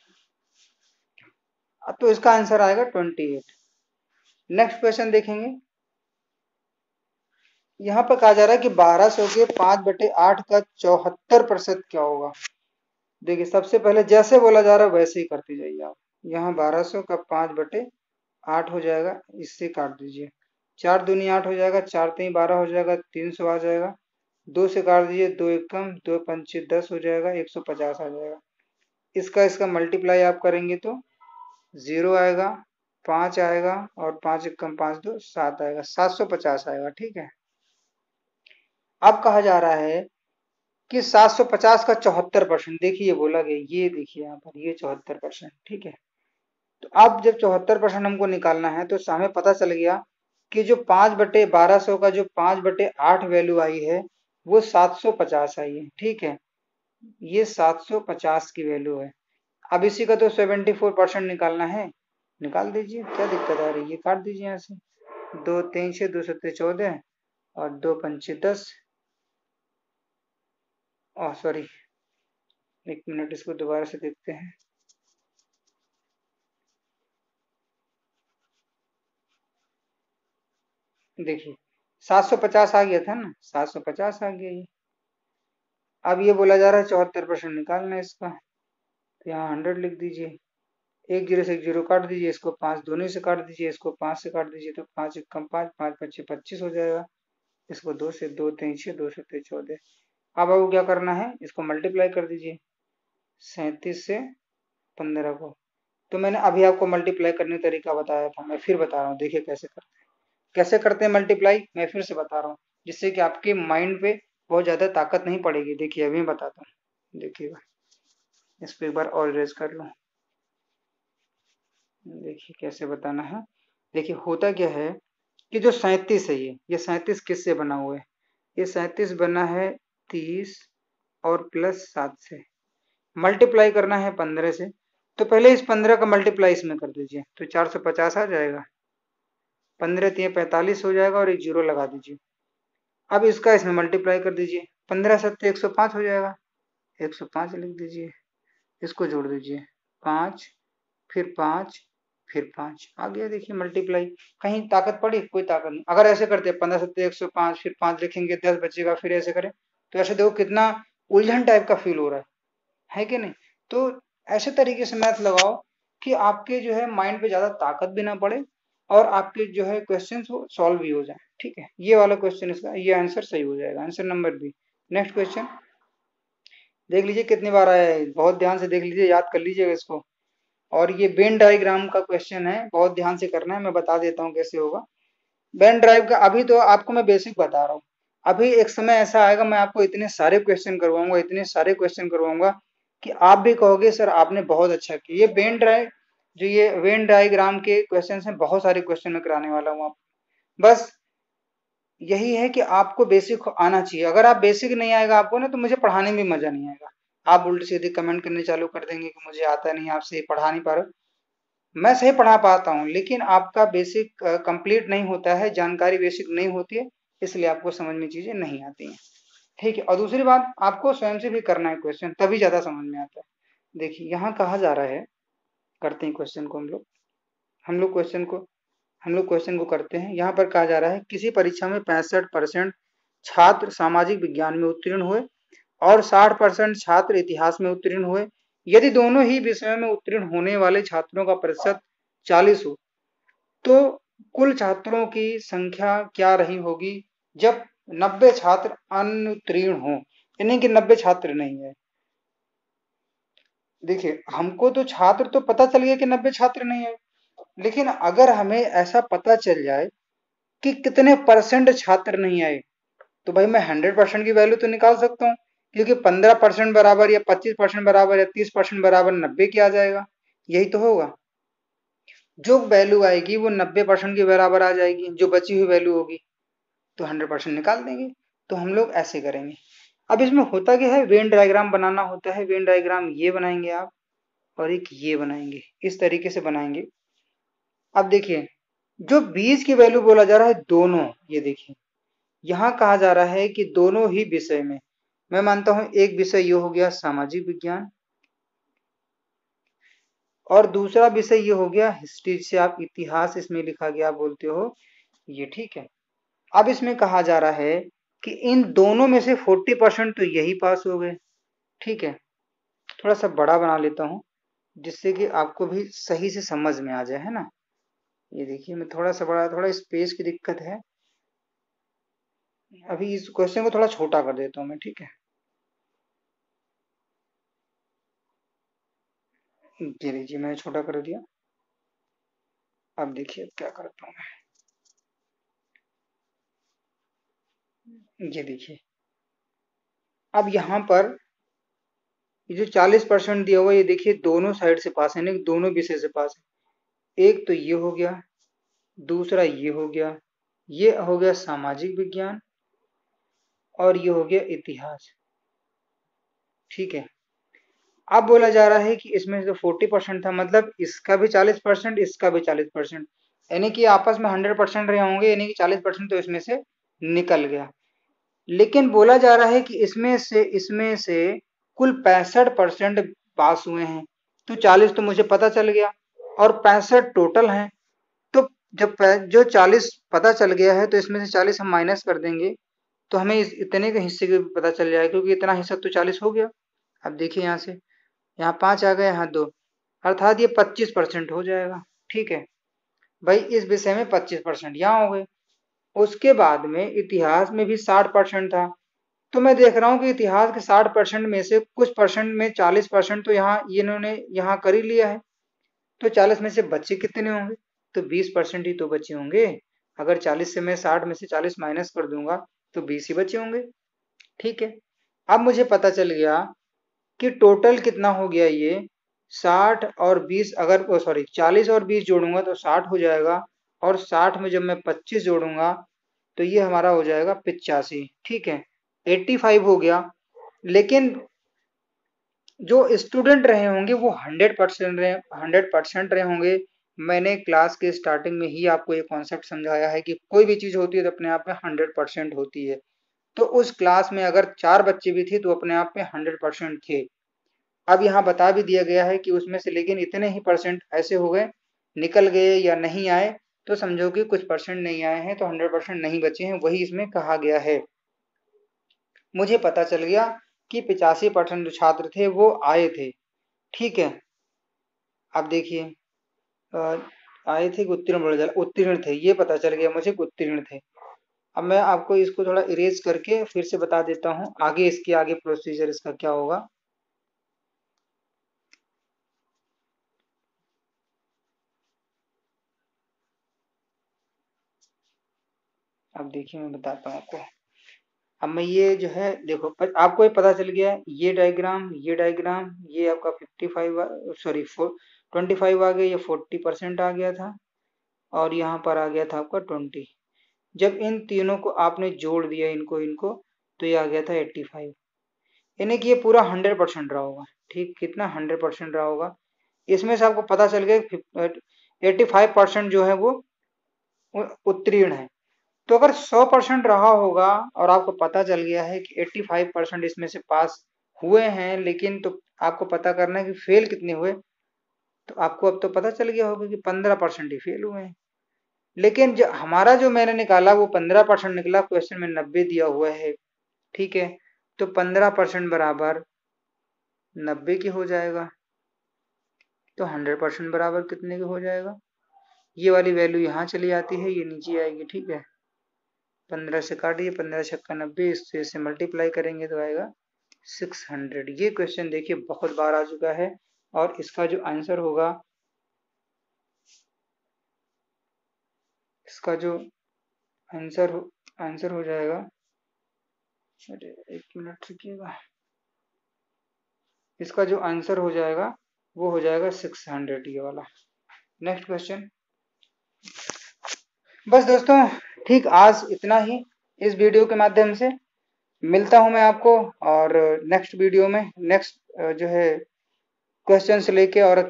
अब तो इसका आंसर आएगा 28। नेक्स्ट क्वेश्चन देखेंगे, यहाँ पर कहा जा रहा है कि 1200 के 5/8 का 74% क्या होगा। देखिए सबसे पहले जैसे बोला जा रहा है वैसे ही करते जाइए आप, यहाँ 1200 का 5/8 हो जाएगा, इससे काट दीजिए, 4 दूनी 8 हो जाएगा, 4 3 12 हो जाएगा, 300 आ जाएगा, 2 से काट दीजिए, 2 1 कम, 2 पंचे 10 हो जाएगा, 150 आ जाएगा। इसका मल्टीप्लाई आप करेंगे तो 0 आएगा, 5 आएगा और 5 1 कम 5 2 7 आएगा, 750 आएगा, ठीक है। अब कहा जा रहा है कि 750 का 74%, देखिए बोला गया, ये देखिए यहाँ पर ये 74%, ठीक है। तो अब जब 74% हमको निकालना है तो हमें पता चल गया कि जो 5/1200 का जो 5/8 वैल्यू आई है वो 750 आई है, ठीक है, ये 750 की वैल्यू है। अब इसी का तो 74% निकालना है, निकाल दीजिए, क्या दिक्कत आ रही है, ये काट दीजिए यहाँ से, 2 3 6 2 7 14 और 2 पंचे 10, सॉरी, एक मिनट इसको दोबारा से देखते हैं। देखिए 750 आ गया था ना, 750 आ गया ये। अब ये बोला जा रहा है 74% निकालना है इसका, तो यहाँ 100 लिख दीजिए, एक जीरो से एक जीरो काट दीजिए, इसको 5 दोनों से काट दीजिए, इसको 5 से काट दीजिए, तो 5 1 कम 5, 5 25 25 हो जाएगा, इसको 2 से 2 3 6 2 7 14। अब आपको क्या करना है, इसको मल्टीप्लाई कर दीजिए 37 से 15 को, तो मैंने अभी आपको मल्टीप्लाई करने का तरीका बताया था, मैं फिर बता रहा हूँ, देखिए कैसे करते हैं मल्टीप्लाई, मैं फिर से बता रहा हूँ, जिससे कि आपके माइंड पे बहुत ज्यादा ताकत नहीं पड़ेगी। देखिए अभी मैं बताता हूँ, देखिएगा, इस पर एक बार और इरेज कर लो, देखिए कैसे बताना है। देखिए होता क्या है कि जो 37 है, ये 37 किससे बना हुआ है, ये 37 बना है 30 और प्लस 7 से, मल्टीप्लाई करना है 15 से, तो पहले इस 15 का मल्टीप्लाई इसमें कर दीजिए, तो 450 आ जाएगा, 15 3 45 हो जाएगा और एक जीरो लगा दीजिए। अब इसका इसमें मल्टीप्लाई कर दीजिए, 15 7 105 हो जाएगा, 105 लिख दीजिए, इसको जोड़ दीजिए, 5 फिर 5 फिर 5 आ गया, देखिए मल्टीप्लाई। कहीं ताकत पड़ी, कोई ताकत नहीं। अगर ऐसे करते 15 7 105 फिर 5 लिखेंगे 10 बचेगा, फिर ऐसे करें तो ऐसे देखो कितना उलझन टाइप का फील हो रहा है कि नहीं। तो ऐसे तरीके से मैथ लगाओ कि आपके जो है माइंड पे ज्यादा ताकत भी ना पड़े और आपके जो है क्वेश्चन सॉल्व भी हो जाए, ठीक है। ये वाला क्वेश्चन इसका ये आंसर सही हो जाएगा, answer number B. Next question देख लीजिए कितनी बार आया है, बहुत ध्यान से देख लीजिए, याद कर लीजिएगा इसको। और ये वेन डायग्राम का क्वेश्चन है, बहुत ध्यान से करना है, मैं बता देता हूँ कैसे होगा वेन ड्राइव का। अभी तो आपको मैं बेसिक बता रहा हूँ, अभी एक समय ऐसा आएगा मैं आपको इतने सारे क्वेश्चन करवाऊंगा, इतने सारे क्वेश्चन करवाऊंगा कि आप भी कहोगे सर आपने बहुत अच्छा किया। ये वेन ड्राइव जो ये वेन डायग्राम के क्वेश्चन हैं, बहुत सारे क्वेश्चन मैं कराने वाला हूँ आप, बस यही है कि आपको बेसिक आना चाहिए। अगर आप बेसिक नहीं आएगा आपको ना, तो मुझे पढ़ाने में मजा नहीं आएगा, आप उल्टे सीधे कमेंट करने चालू कर देंगे कि मुझे आता नहीं, आप सही पढ़ा नहीं पा रहे। मैं सही पढ़ा पाता हूँ लेकिन आपका बेसिक कंप्लीट नहीं होता है, जानकारी बेसिक नहीं होती है, इसलिए आपको समझ में चीजें नहीं आती हैं, ठीक है। और दूसरी बात आपको स्वयं से भी करना है क्वेश्चन, तभी ज्यादा समझ में आता है। देखिए यहाँ कहा जा रहा है, करते हैं क्वेश्चन को हम लोग क्वेश्चन को करते हैं। यहाँ पर कहा जा रहा है किसी परीक्षा में 65% छात्र सामाजिक विज्ञान में उत्तीर्ण हुए और 60% छात्र इतिहास में उत्तीर्ण हुए। यदि दोनों ही विषयों में उत्तीर्ण होने वाले छात्रों का प्रतिशत 40 हो तो कुल छात्रों की संख्या क्या रही होगी जब 90 छात्र अनुत्तीर्ण हो, यानी कि 90 छात्र नहीं है। देखिए हमको तो छात्र तो पता चल गया कि 90 छात्र नहीं है, लेकिन अगर हमें ऐसा पता चल जाए कि कितने परसेंट छात्र नहीं आए तो भाई मैं 100% की वैल्यू तो निकाल सकता हूँ, क्योंकि 15% बराबर या 25% बराबर या 30% बराबर 90 की आ जाएगा, यही तो होगा। जो वैल्यू आएगी वो 90% के बराबर आ जाएगी, जो बची हुई वैल्यू होगी तो 100% निकाल देंगे। तो हम लोग ऐसे करेंगे। अब इसमें होता क्या है, वेन डायग्राम बनाना होता है। वेन डायग्राम ये बनाएंगे आप और एक ये बनाएंगे, इस तरीके से बनाएंगे। अब देखिए जो 20 की वैल्यू बोला जा रहा है दोनों, ये देखिए यहाँ कहा जा रहा है कि दोनों ही विषय में, मैं मानता हूं एक विषय ये हो गया सामाजिक विज्ञान और दूसरा विषय ये हो गया हिस्ट्री, से आप इतिहास इसमें लिखा गया आप बोलते हो ये, ठीक है। अब इसमें कहा जा रहा है कि इन दोनों में से 40% तो यही पास हो गए, ठीक है। थोड़ा सा बड़ा बना लेता हूं जिससे कि आपको भी सही से समझ में आ जाए, है ना। ये देखिए मैं थोड़ा सा बड़ा, थोड़ा स्पेस की दिक्कत है। अभी इस क्वेश्चन को थोड़ा छोटा कर देता हूं मैं, ठीक है। ये लीजिए मैंने छोटा कर दिया। अब देखिए क्या करता हूँ मैं, ये देखिए अब यहाँ पर ये जो 40% दिया हुआ, ये देखिए दोनों साइड से पास है, नहीं दोनों विषय से पास है। एक तो ये हो गया, दूसरा ये हो गया, ये हो गया सामाजिक विज्ञान और ये हो गया इतिहास, ठीक है। अब बोला जा रहा है कि इसमें जो 40% था, मतलब इसका भी 40%, इसका भी 40%, यानी कि आपस में 100% रहे होंगे, यानी कि 40% तो इसमें से निकल गया। लेकिन बोला जा रहा है कि इसमें से कुल 65% पास हुए हैं, तो 40 तो मुझे पता चल गया और 65 टोटल हैं। तो जब जो 40 पता चल गया है तो इसमें से 40 हम माइनस कर देंगे तो हमें इस इतने के हिस्से का पता चल जाएगा, क्योंकि इतना हिस्सा तो 40 हो गया। अब देखिए यहाँ से, यहाँ 5 आ गए, यहाँ 2, अर्थात ये 25% हो जाएगा, ठीक है। भाई इस विषय में 25% यहाँ हो गए। उसके बाद में इतिहास में भी 60% था, तो मैं देख रहा हूँ कि इतिहास के 60% में से कुछ परसेंट में 40% तो यहाँ इन्होंने यहाँ कर ही लिया है, तो 40 में से बच्चे कितने होंगे, तो 20% ही तो बचे होंगे। अगर 40 से मैं 60 में से 40 माइनस कर दूंगा तो 20 ही बचे होंगे, ठीक है। अब मुझे पता चल गया कि टोटल कितना हो गया, ये 60 और 20, अगर सॉरी 40 और 20 जोड़ूंगा तो 60 हो जाएगा, और 60 में जब मैं 25 जोड़ूंगा तो ये हमारा हो जाएगा 85, ठीक है। 85 हो गया। लेकिन जो स्टूडेंट रहे होंगे वो 100% रहे होंगे। मैंने क्लास के स्टार्टिंग में ही आपको ये कॉन्सेप्ट समझाया है कि कोई भी चीज होती है तो अपने आप में 100% होती है। तो उस क्लास में अगर 4 बच्चे भी थे तो अपने आप में 100% थे। अब यहाँ बता भी दिया गया है कि उसमें से लेकिन इतने ही परसेंट ऐसे हो गए, निकल गए या नहीं आए, तो समझो कि कुछ परसेंट नहीं आए हैं, तो 100% नहीं बचे हैं, वही इसमें कहा गया है। मुझे पता चल गया कि 85% जो छात्र थे वो आए थे, ठीक है। अब देखिए आए थे कि उत्तीर्ण थे, ये पता चल गया मुझे कि उत्तीर्ण थे। अब मैं आपको इसको थोड़ा इरेज करके फिर से बता देता हूँ, आगे इसके आगे प्रोसीजर इसका क्या होगा। अब देखिए मैं बताता हूँ आपको। अब मैं ये जो है देखो, आपको ये पता चल गया, ये डायग्राम, ये डायग्राम, ये आपका 55 सॉरी 25 आ गया, ये 40% आ गया था, और यहाँ पर आ गया था आपका 20। जब इन तीनों को आपने जोड़ दिया, इनको इनको, तो ये आ गया था 85, यानी कि ये पूरा 100% रहा होगा, ठीक। कितना 100% रहा होगा। इसमें से आपको पता चल गया 85% जो है वो उत्तीर्ण है। तो अगर 100% रहा होगा और आपको पता चल गया है कि 85% इसमें से पास हुए हैं, लेकिन तो आपको पता करना है कि फेल कितने हुए, तो आपको अब तो पता चल गया होगा कि 15% ही फेल हुए हैं। लेकिन जो हमारा जो मैंने निकाला वो 15% निकला, क्वेश्चन में 90 दिया हुआ है, ठीक है। तो 15% बराबर 90 की हो जाएगा, तो 100% बराबर कितने की हो जाएगा? ये वाली वैल्यू यहाँ चली आती है, ये नीचे आएगी, ठीक है। 15 से काटिए, 15 छक्का 90, इससे मल्टीप्लाई करेंगे तो आएगा 600। ये क्वेश्चन देखिए बहुत बार आ चुका है, और इसका जो आंसर होगा, इसका जो आंसर हो जाएगा, अरे 1 मिनट रुकिएगा, इसका जो आंसर हो जाएगा वो हो जाएगा 600, ये वाला। Next question. बस दोस्तों, ठीक आज इतना ही इस वीडियो के माध्यम से। मिलता हूं मैं आपको और नेक्स्ट वीडियो में, नेक्स्ट जो है क्वेश्चंस लेके। और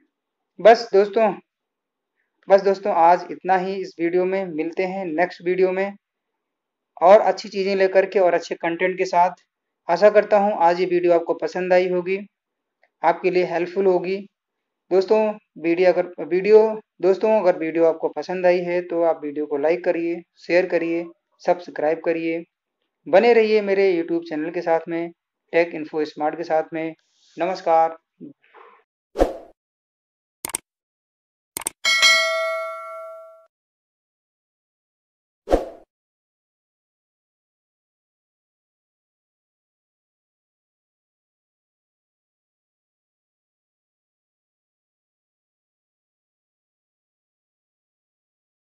बस दोस्तों आज इतना ही इस वीडियो में। मिलते हैं नेक्स्ट वीडियो में और अच्छी चीजें लेकर के और अच्छे कंटेंट के साथ। आशा करता हूं आज ये वीडियो आपको पसंद आई होगी, आपके लिए हेल्पफुल होगी। दोस्तों अगर वीडियो आपको पसंद आई है तो आप वीडियो को लाइक करिए, शेयर करिए, सब्सक्राइब करिए। बने रहिए मेरे यूट्यूब चैनल के साथ में, टेक इन्फो स्मार्ट के साथ में। नमस्कार।